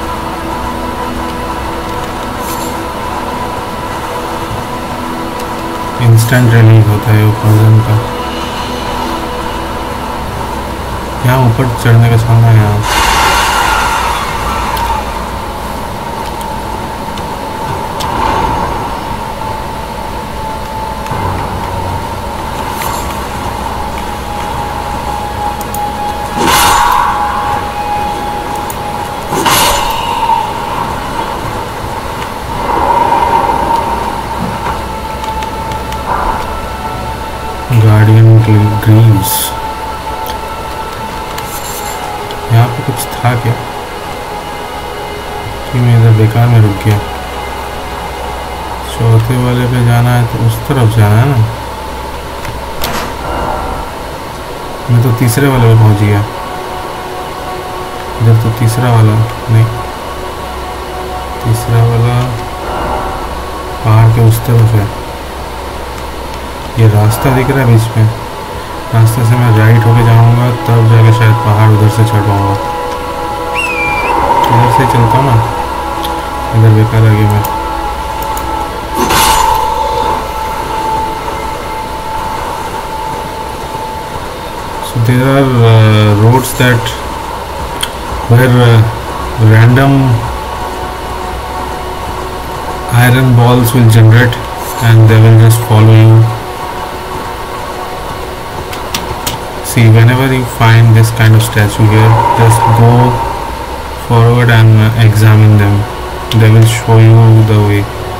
इंस्टेंट रिलीज होता है वो पॉइजन का। यहाँ ऊपर चढ़ने का सामना है यहाँ। गार्डियन ग्रीव्स, यहाँ पे कुछ था क्या कि मैं इधर बेकार में रुक गया? चौथे वाले पे जाना है तो उस तरफ जाना है ना। मैं तो तीसरे वाले पे पहुंच गया। इधर तो तीसरा वाला नहीं, तीसरा वाला पहाड़ के उस तरफ है। ये रास्ता दिख रहा है बीच में, रास्ते से मैं राइट होके जाऊंगा तब जाके शायद पहाड़ उधर से चढ़ पाऊंगा। इधर से चलता हूँ ना, इधर बेकार आ गया मैं। So there are uh, roads that where uh, random iron balls will generate and they will just follow you. See, whenever you find this kind of statue here, just go forward and uh, examine them. They will show you the way.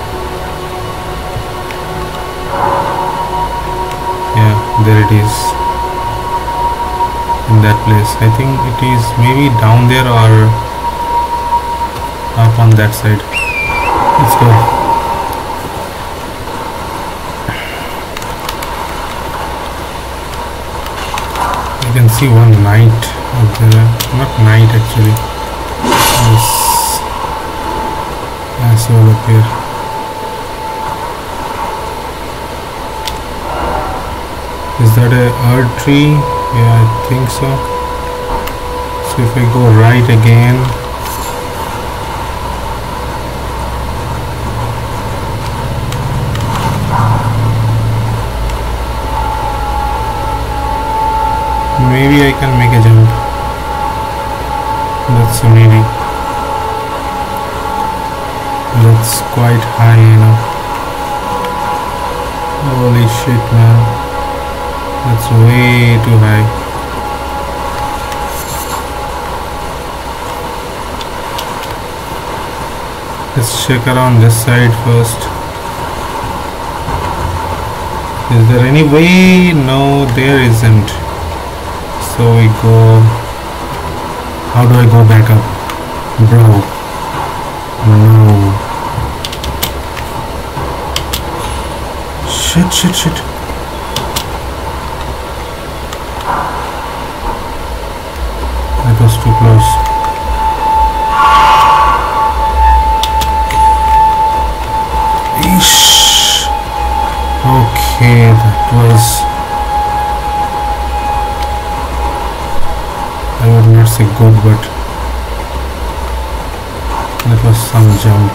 Yeah, there it is. In that place. I think it is maybe down there or up on that side. Let's go. You can see one knight up there, not knight actually, yes, yes, all up here. Is that a earth tree? Yeah, I think so. So if I go right again, maybe I can make a jump. That's so needy. That's quite high, you know. Holy shit, man. That's way too high. Let's check around this side first. Is there any way? No, there isn't. So we go. How do I go back up? Bro. No. Shit, shit, shit. That was too close. Eesh. Okay, that was... I would not say good, but that was some jump.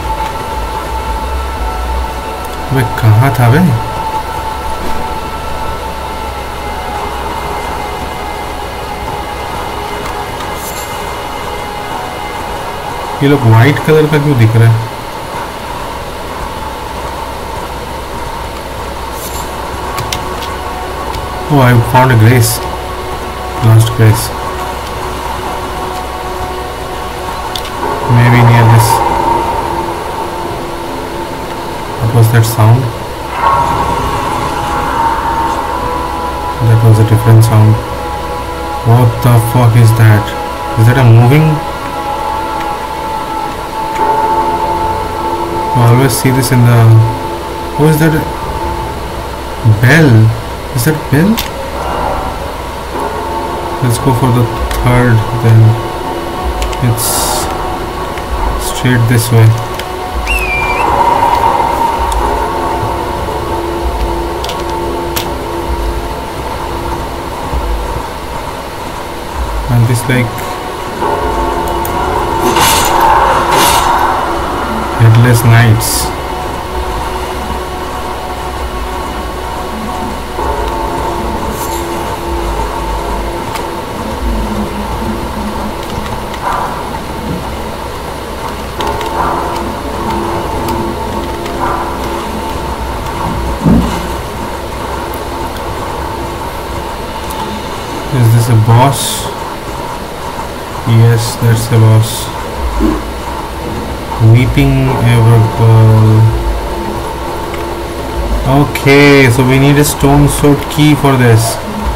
वे कहाँ था वे? ये लोग वाइट कलर का क्यों दिख रहा है? Oh, I found a grace. Lost grace. Maybe near this. What was that sound? That was a different sound. What the fuck is that? Is that a moving? I always see this in the... Oh, is that a bell? Is that bell? Let's go for the third then. It's straight this way. And this like headless nights. Is this a boss? Yes, that's a boss. Weeping Ever Girl. Okay, so we need a stone sword key for this.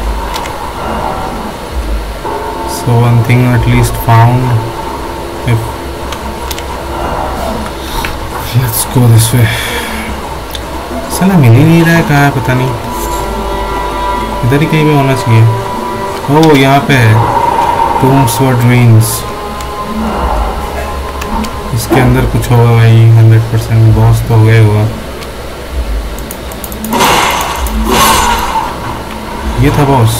So one thing at least found. If let's go this way. साला मिल ही नहीं रहा है, कहाँ है पता नहीं. इधर ही कहीं पे होना चाहिए. ओह, यहाँ पे है टूम्सवर्ड ड्रीम्स. इसके अंदर कुछ होगा भाई, हंड्रेड परसेंट बॉस तो हो गया होगा. ये था बॉस?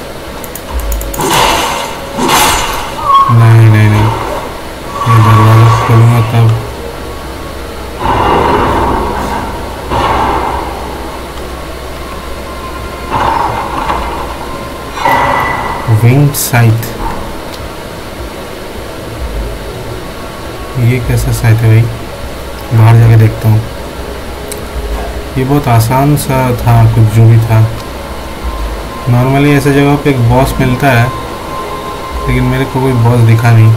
नहीं नहीं नहीं, ये दरवाजा खोलूंगा तब. Wind site. ये कैसा साइट है भाई? बाहर जाके देखता हूँ. ये बहुत आसान सा था, कुछ जो भी था. नॉर्मली ऐसे जगह पे एक बॉस मिलता है, लेकिन मेरे को कोई बॉस दिखा नहीं.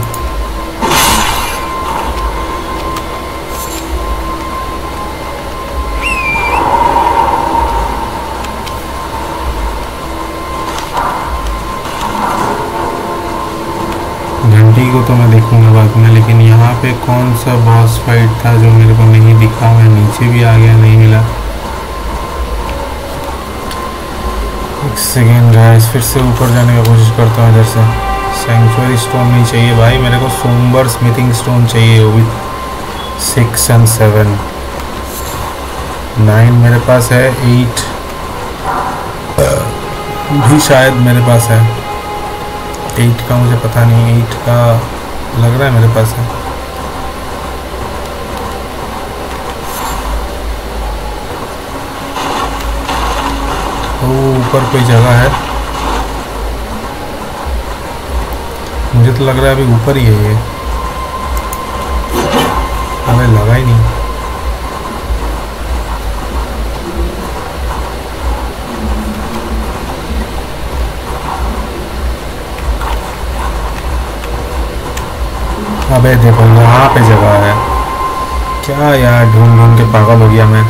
घंटी को तो मैं देखूंगा बाद में, लेकिन यहाँ पे कौन सा बॉस फाइट था जो मेरे को नहीं दिखा. मैं नीचे भी आ गया, नहीं मिला. एक सेकेंड गाइस, फिर से ऊपर जाने की कोशिश करता हूँ इधर से. सैंक्चुअरी स्टोन नहीं चाहिए भाई मेरे को, सोमबर स्मिथिंग स्टोन चाहिए. वो भी सिक्स एंड सेवन. नाइन मेरे पास है, एट भी शायद मेरे पास है. एट का मुझे पता नहीं, एट का लग रहा है मेरे पास है. ओ, ऊपर कोई जगह है. मुझे तो लग रहा है अभी ऊपर ही है ये. हमें लगा ही नहीं. अबे देखो यहाँ पे जगह है. क्या यार, ढूंढ ढूंढ के पागल हो गया मैं.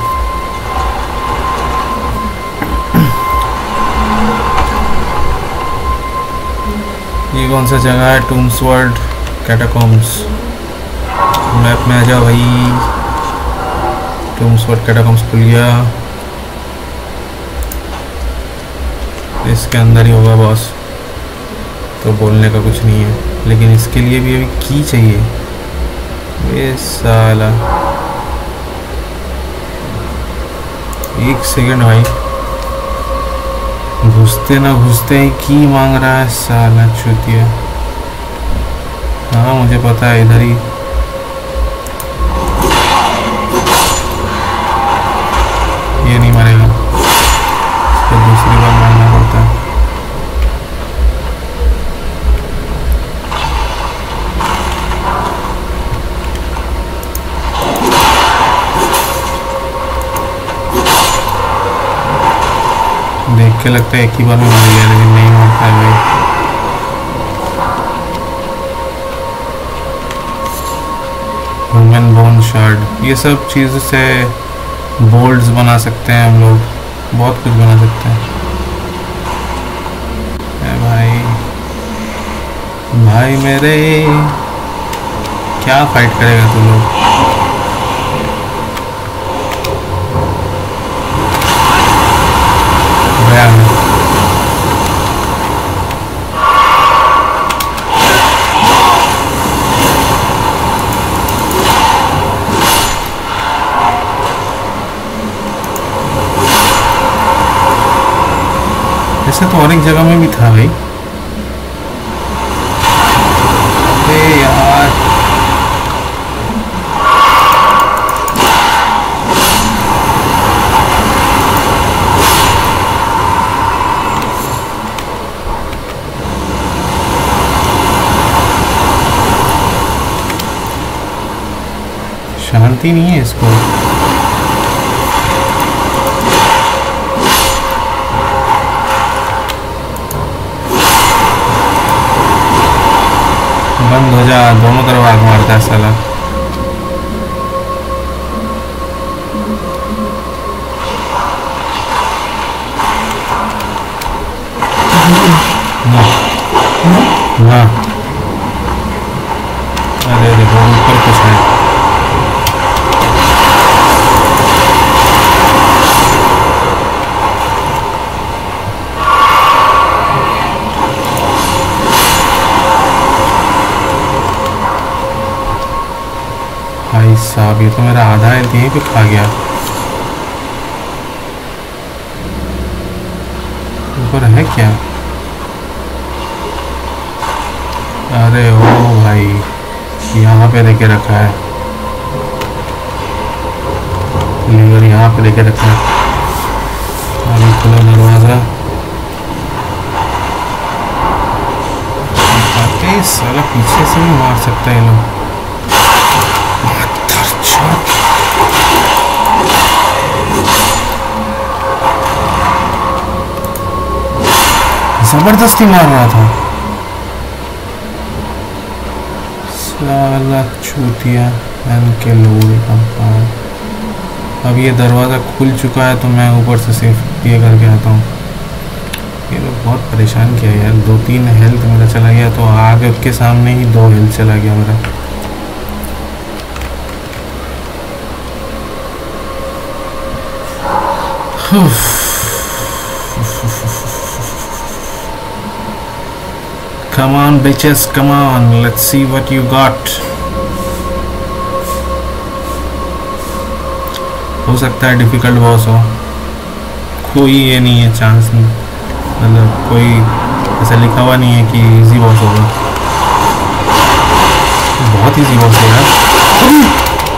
ये कौन सा जगह है? टूम्सवर्ड कैटाकॉम्स. मैप में आ जाओ भाई. टूम्सवर्ड कैटाकॉम्स खुल गया. इसके अंदर ही होगा बॉस, तो बोलने का कुछ नहीं है. लेकिन इसके लिए भी अभी की चाहिए. ये साला, एक सेकंड भाई. घुसते ना घुसते ही की मांग रहा है साला चूतिया. हाँ मुझे पता है, इधर ही. ये नहीं मरेगा, इसको दूसरी बार मारना पड़ता है. देख के लगता है एक ही बार में मर गया, लेकिन नहीं मरता है भाई। ह्यूमन बोन शार्ड, ये सब चीज़ से बोल्ड्स बना सकते हैं हम लोग, बहुत कुछ बना सकते हैं। ए भाई भाई मेरे, क्या फाइट करेगा तू लोग? गया मैं। ऐसे तो और एक जगह में भी था भाई। अरे यार शांति नहीं है इसको। बंद हो जा, दोनों तरफ आग मारता है साला। हाँ अरे देखो ऊपर कुछ है। भाई साहब ये तो मेरा आधा हेल्थ यहीं पे खा गया। ऊपर है क्या? अरे ओ भाई यहाँ पे लेके रखा है, लीवर यहाँ पे लेके रखा है। अभी खुला दरवाज़ा, आते साला पीछे से भी मार सकता है लोग। जबरदस्ती मार रहा था साला चूतिया के लोग कंपाउंड। अब ये दरवाज़ा खुल चुका है तो मैं ऊपर से सिर्फ ये करके आता हूँ। ये लोग बहुत परेशान किया यार, दो तीन हेल्थ मेरा चला गया, तो आगे के सामने ही दो हेल्थ चला गया मेरा। Come on bitches, come on, let's see what you got. हो सकता है डिफिकल्ट बॉस हो, कोई ये नहीं है चांस नहीं, मतलब कोई ऐसा लिखा हुआ नहीं है कि इजी बॉस होगा। बहुत इजी बॉस है यार।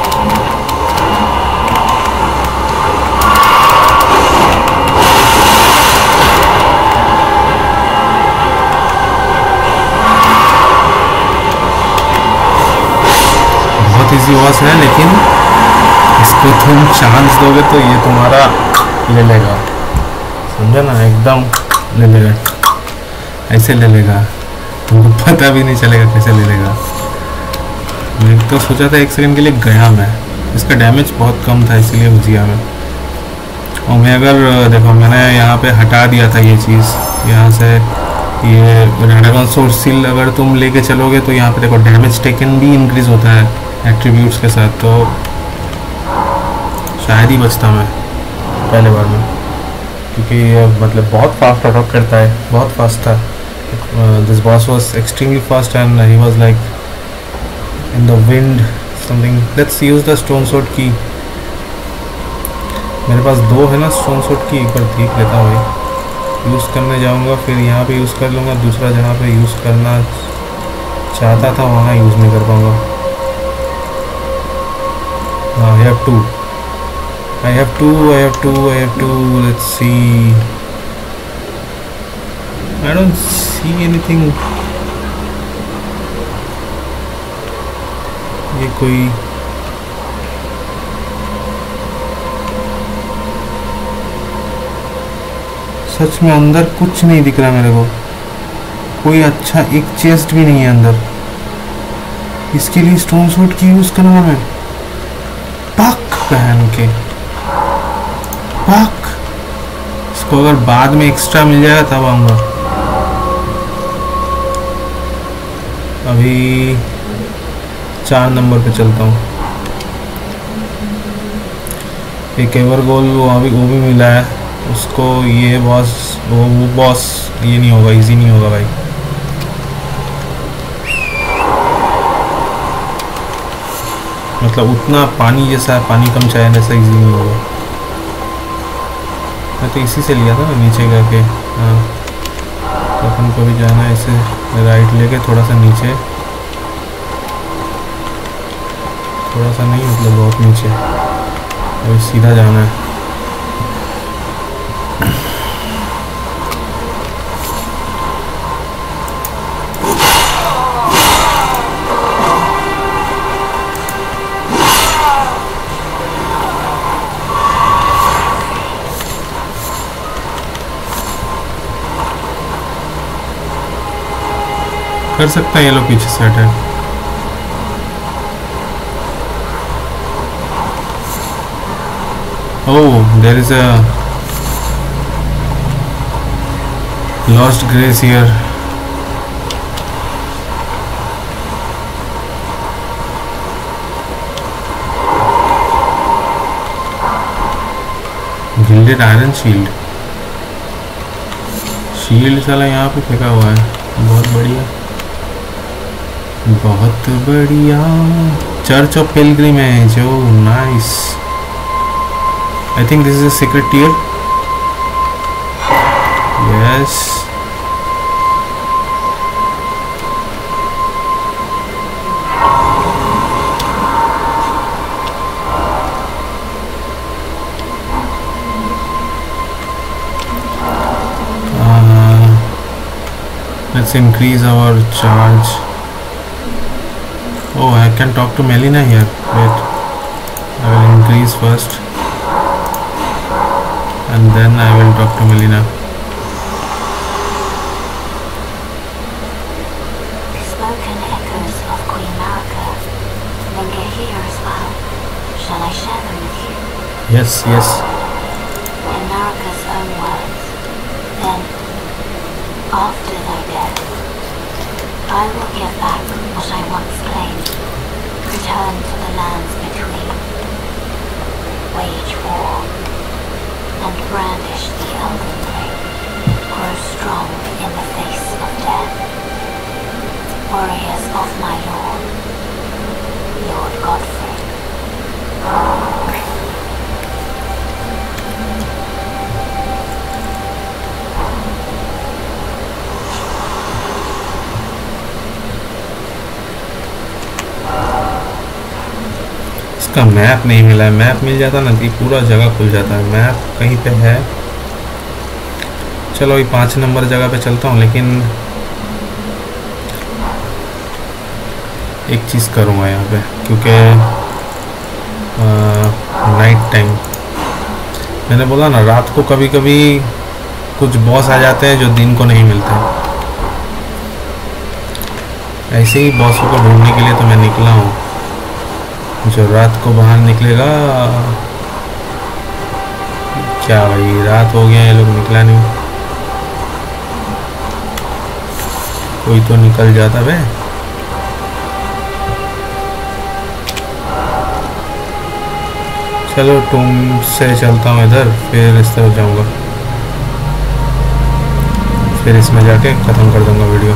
इजी बॉस है, लेकिन इसको तुम चांस दोगे तो ये तुम्हारा ले लेगा, समझा ना? एकदम ले लेगा, ऐसे ले लेगा, तुमको पता भी नहीं चलेगा कैसे ले लेगा। मैं तो सोचा था एक सेकंड के लिए गया मैं, इसका डैमेज बहुत कम था इसलिए बुझिया मैं। और मैं अगर देखो मैंने यहाँ पे हटा दिया था ये चीज़, यहाँ से ये ड्रैगन सोर्स सील अगर तुम लेके चलोगे तो यहाँ पे देखो डैमेज टेकन भी इंक्रीज होता है एट्रीब्यूट्स के साथ, तो शायद ही बचता मैं पहले बार में, क्योंकि ये मतलब बहुत फास्ट अटैक करता है, बहुत फास्ट था। This boss was extremely fast and he was like in the wind something. Let's use the stone sword key, मेरे पास दो है ना स्टोन सोर्ड की, एक बार देख लेता हूँ भाई। यूज़ करने जाऊँगा फिर यहाँ पे यूज़ कर लूँगा, दूसरा जहाँ पे यूज़ करना चाहता था वहाँ यूज़ नहीं कर पाऊँगा। I have two. I have two. I have two. I have two. Let's see. I don't see anything. ये कोई सच में अंदर कुछ नहीं दिख रहा मेरे को, कोई अच्छा एक चेस्ट भी नहीं है अंदर। इसके लिए स्टोन सूट की यूज करना है। पक पहन के पक, इसको अगर बाद में एक्स्ट्रा मिल जाएगा तब आऊंगा। अभी चार नंबर पे चलता हूँ। एक एवर गोल वो अभी वो भी मिला है उसको। ये बॉस वो, वो बॉस ये नहीं होगा, इजी नहीं होगा भाई। मतलब उतना पानी जैसा पानी कम चाहिए जैसा इजी नहीं होगा। मैं तो इसी से लिया था ना नीचे करके। हाँ तो अपन को भी जाना है इसे राइट लेके थोड़ा सा नीचे, थोड़ा सा नहीं मतलब बहुत नीचे, अभी सीधा जाना है। कर सकता है ये लोग पीछे से attack. Oh, there is a lost grace here. Gilded iron shield. Shield साला यहाँ पे फेंका हुआ है। बहुत बढ़िया बहुत बढ़िया। चर्च ऑफ पिलग्रिम है जो nice. I think this is a secret tier. Yes. Uh, let's increase our charge. Oh, I can talk to Melina here. Wait, I will increase first. And then I will talk to Melina. The spoken echoes of Queen Marika linger here as well. Shall I share them with you? Yes, yes. In Marika's own words, then, after thy death, I will give back what I once claimed, return to the lands between, wage war, and brandish the Elden Ring, grow strong in the face of death. Warriors of my lord, Lord Godfrey. इसका मैप नहीं मिला है। मैप मिल जाता ना कि पूरा जगह खुल जाता है। मैप कहीं पे है। चलो ये पाँच नंबर जगह पे चलता हूँ, लेकिन एक चीज़ करूँगा यहाँ पे, क्योंकि नाइट टाइम मैंने बोला ना, रात को कभी कभी कुछ बॉस आ जाते हैं जो दिन को नहीं मिलते। ऐसे ही बॉसों को ढूंढने के लिए तो मैं निकला हूँ। जो रात को बाहर निकलेगा, क्या भाई रात हो गया, ये लोग निकला नहीं। कोई तो निकल जाता बे। चलो तुम से चलता हूँ इधर, फिर इस तरफ जाऊँगा, फिर इसमें जाके ख़त्म कर दूँगा वीडियो।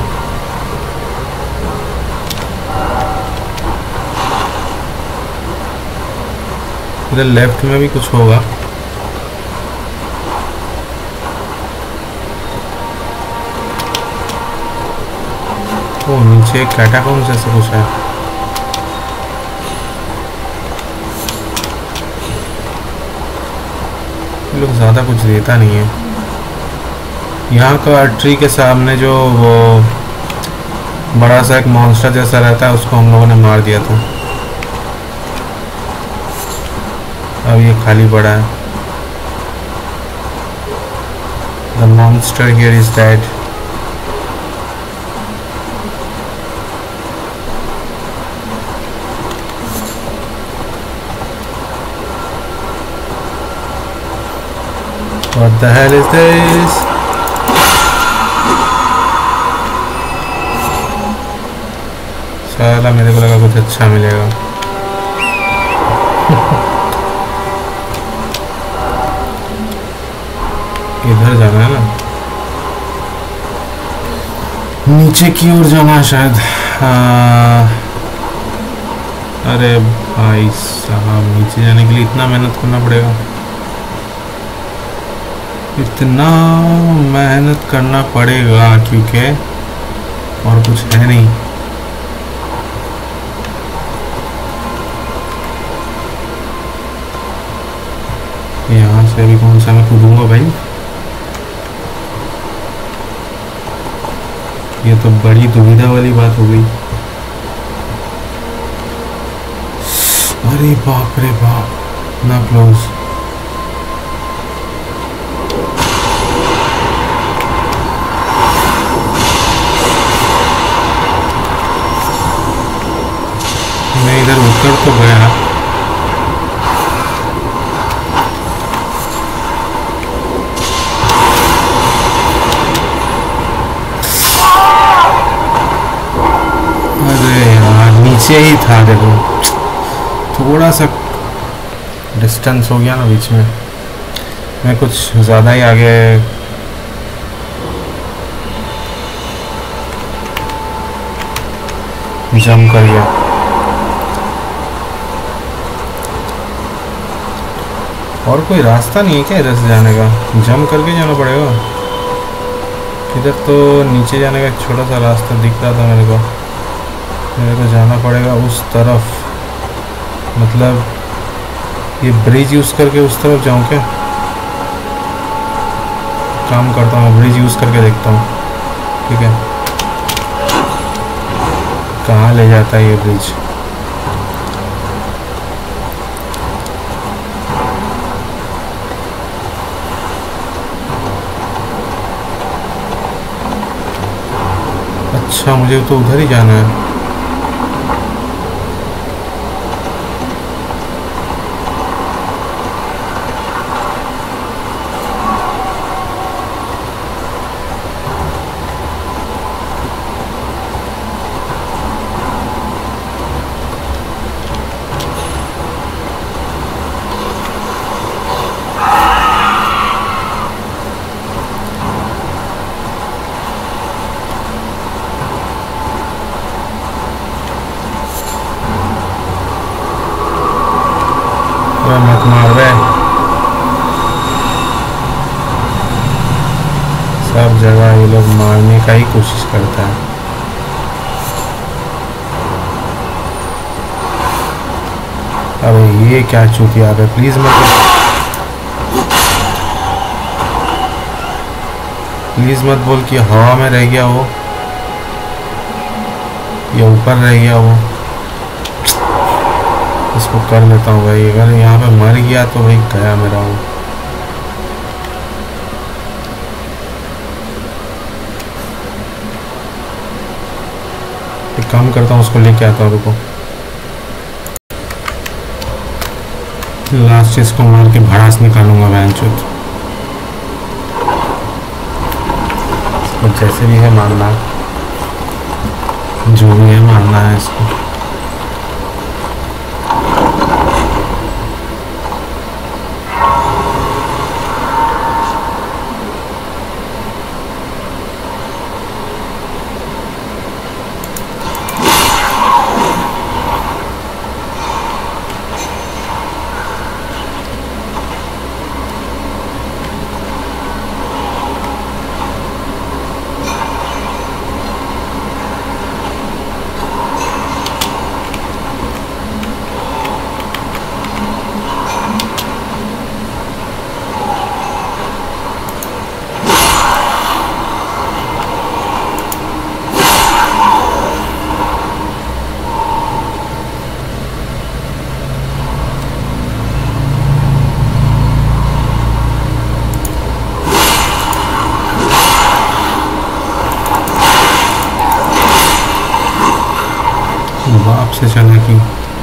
इधर लेफ्ट में भी कुछ होगा। ओ नीचे कैटाकॉम्स जैसा कुछ है। ये लोग ज़्यादा कुछ देता नहीं है। यहाँ का ट्री के सामने जो वो बड़ा सा एक मॉन्स्टर जैसा रहता है, उसको हम लोगों ने मार दिया था। अब ये खाली पड़ा है। The monster here is dead. What the hell is this? साला मेरे को लगा कुछ अच्छा मिलेगा। इधर जाना है ना, नीचे की ओर जाना है शायद। हाँ। अरे भाई साहब, नीचे जाने के लिए इतना मेहनत करना पड़ेगा, इतना मेहनत करना पड़ेगा क्योंकि और कुछ है नहीं। यहाँ से अभी कौन सा मैं कूदूंगा भाई? ये तो बड़ी दुविधा वाली बात हो गई। अरे बाप रे बाप, ना क्लोज। मैं इधर उतर तो गया, नीचे ही था। देखो थोड़ा सा डिस्टेंस हो गया ना बीच में, मैं कुछ ज़्यादा ही आगे जंप कर गया। और कोई रास्ता नहीं है क्या इधर से जाने का? जंप करके जाना पड़ेगा। इधर तो नीचे जाने का एक छोटा सा रास्ता दिख रहा था मेरे को। मेरे को जाना पड़ेगा उस तरफ, मतलब ये ब्रिज यूज़ करके उस तरफ जाऊँ क्या? काम करता हूँ, ब्रिज यूज़ करके देखता हूँ। ठीक है, कहाँ ले जाता है ये ब्रिज? अच्छा, मुझे तो उधर ही जाना है। मत मार रहे, सब जगह ये लोग मारने का ही कोशिश करता है। अबे ये क्या चूतिया है, प्लीज मत प्लीज मत बोल कि हवा में रह गया वो या ऊपर रह गया वो। इसको कर लेता हूँ भाई, अगर यहाँ पे मर गया तो भाई गया मेरा वो। एक काम करता हूँ, उसको लेके आता हूँ। रुको, लास्ट चीज को मार के भड़ास निकालूंगा बैंचोत। इसको जैसे भी है मारना, जो भी है मारना है इसको। से चलने की।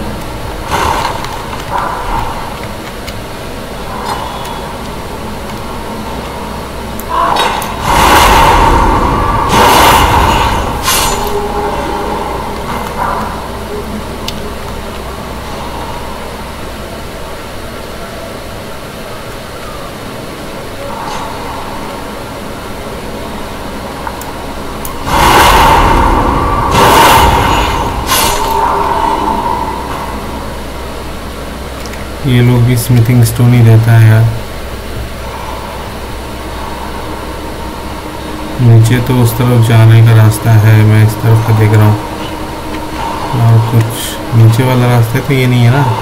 ये लोग भी स्मिथिंग स्टोन ही देता है यार। नीचे तो उस तरफ जाने का रास्ता है, मैं इस तरफ का देख रहा हूँ, और कुछ नीचे वाला रास्ता तो ये नहीं है ना।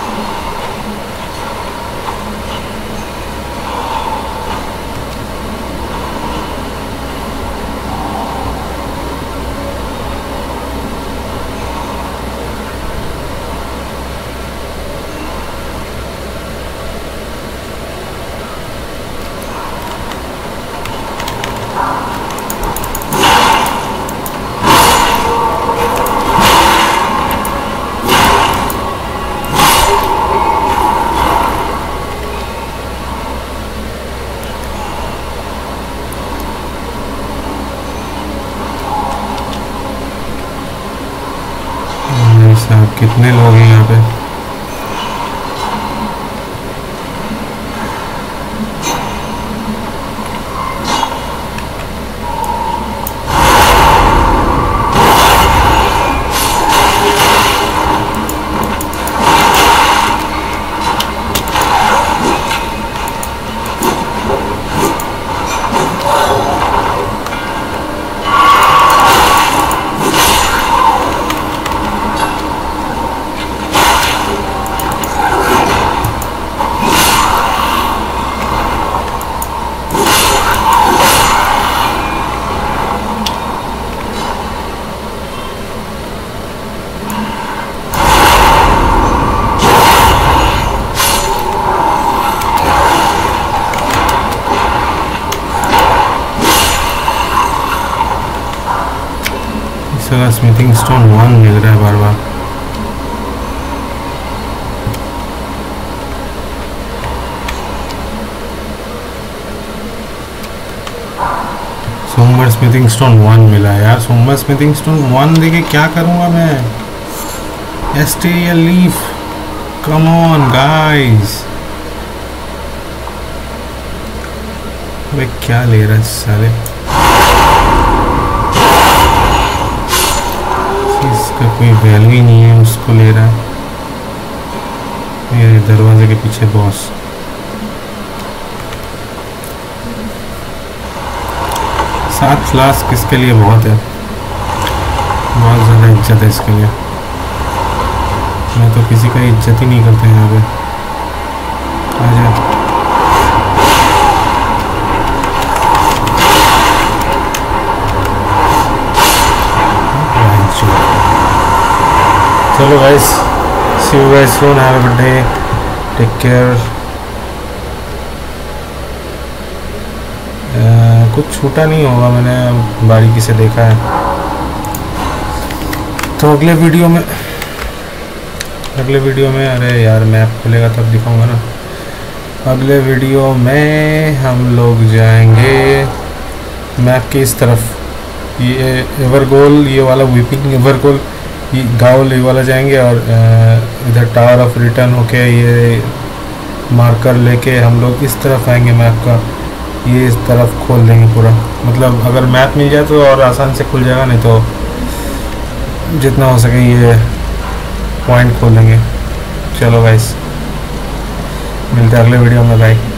कितने लोग हैं यहाँ पे? स्मिथिंग स्टोन वन मिल रहा है बार बार। सोमवार स्मिथिंग स्टोन वन मिला है यार। सोमवार स्मिथिंग स्टोन वन देके क्या करूंगा मैं? Arteria leaf, come on guys. अबे क्या ले रहा है साले? इसका कोई वैल्यू ही नहीं है, उसको ले रहा है। मेरे दरवाजे के पीछे बॉस। सात क्लास किसके लिए बहुत है, बहुत ज़्यादा इज्जत है इसके लिए। मैं तो किसी का इज्जत ही नहीं करते यहाँ पे। आ जाए। चलो guys, see you guys soon, have a good day, take care. कुछ छूटा नहीं होगा, मैंने बारीकी से देखा है। तो अगले वीडियो में अगले वीडियो में अरे यार मैप खुलेगा तब दिखाऊंगा ना। अगले वीडियो में हम लोग जाएंगे मैप के इस तरफ, ये एवरगोल, ये वाला वीपिंग एवरगोल, ये गाँव ये वाला जाएंगे, और इधर टावर ऑफ रिटर्न होके ये मार्कर लेके हम लोग इस तरफ आएंगे मैप का। ये इस तरफ खोल देंगे पूरा, मतलब अगर मैप मिल जाए तो और आसान से खुल जाएगा, नहीं तो जितना हो सके ये पॉइंट खोल देंगे। चलो गाइस, मिलते हैं अगले वीडियो में, बाय।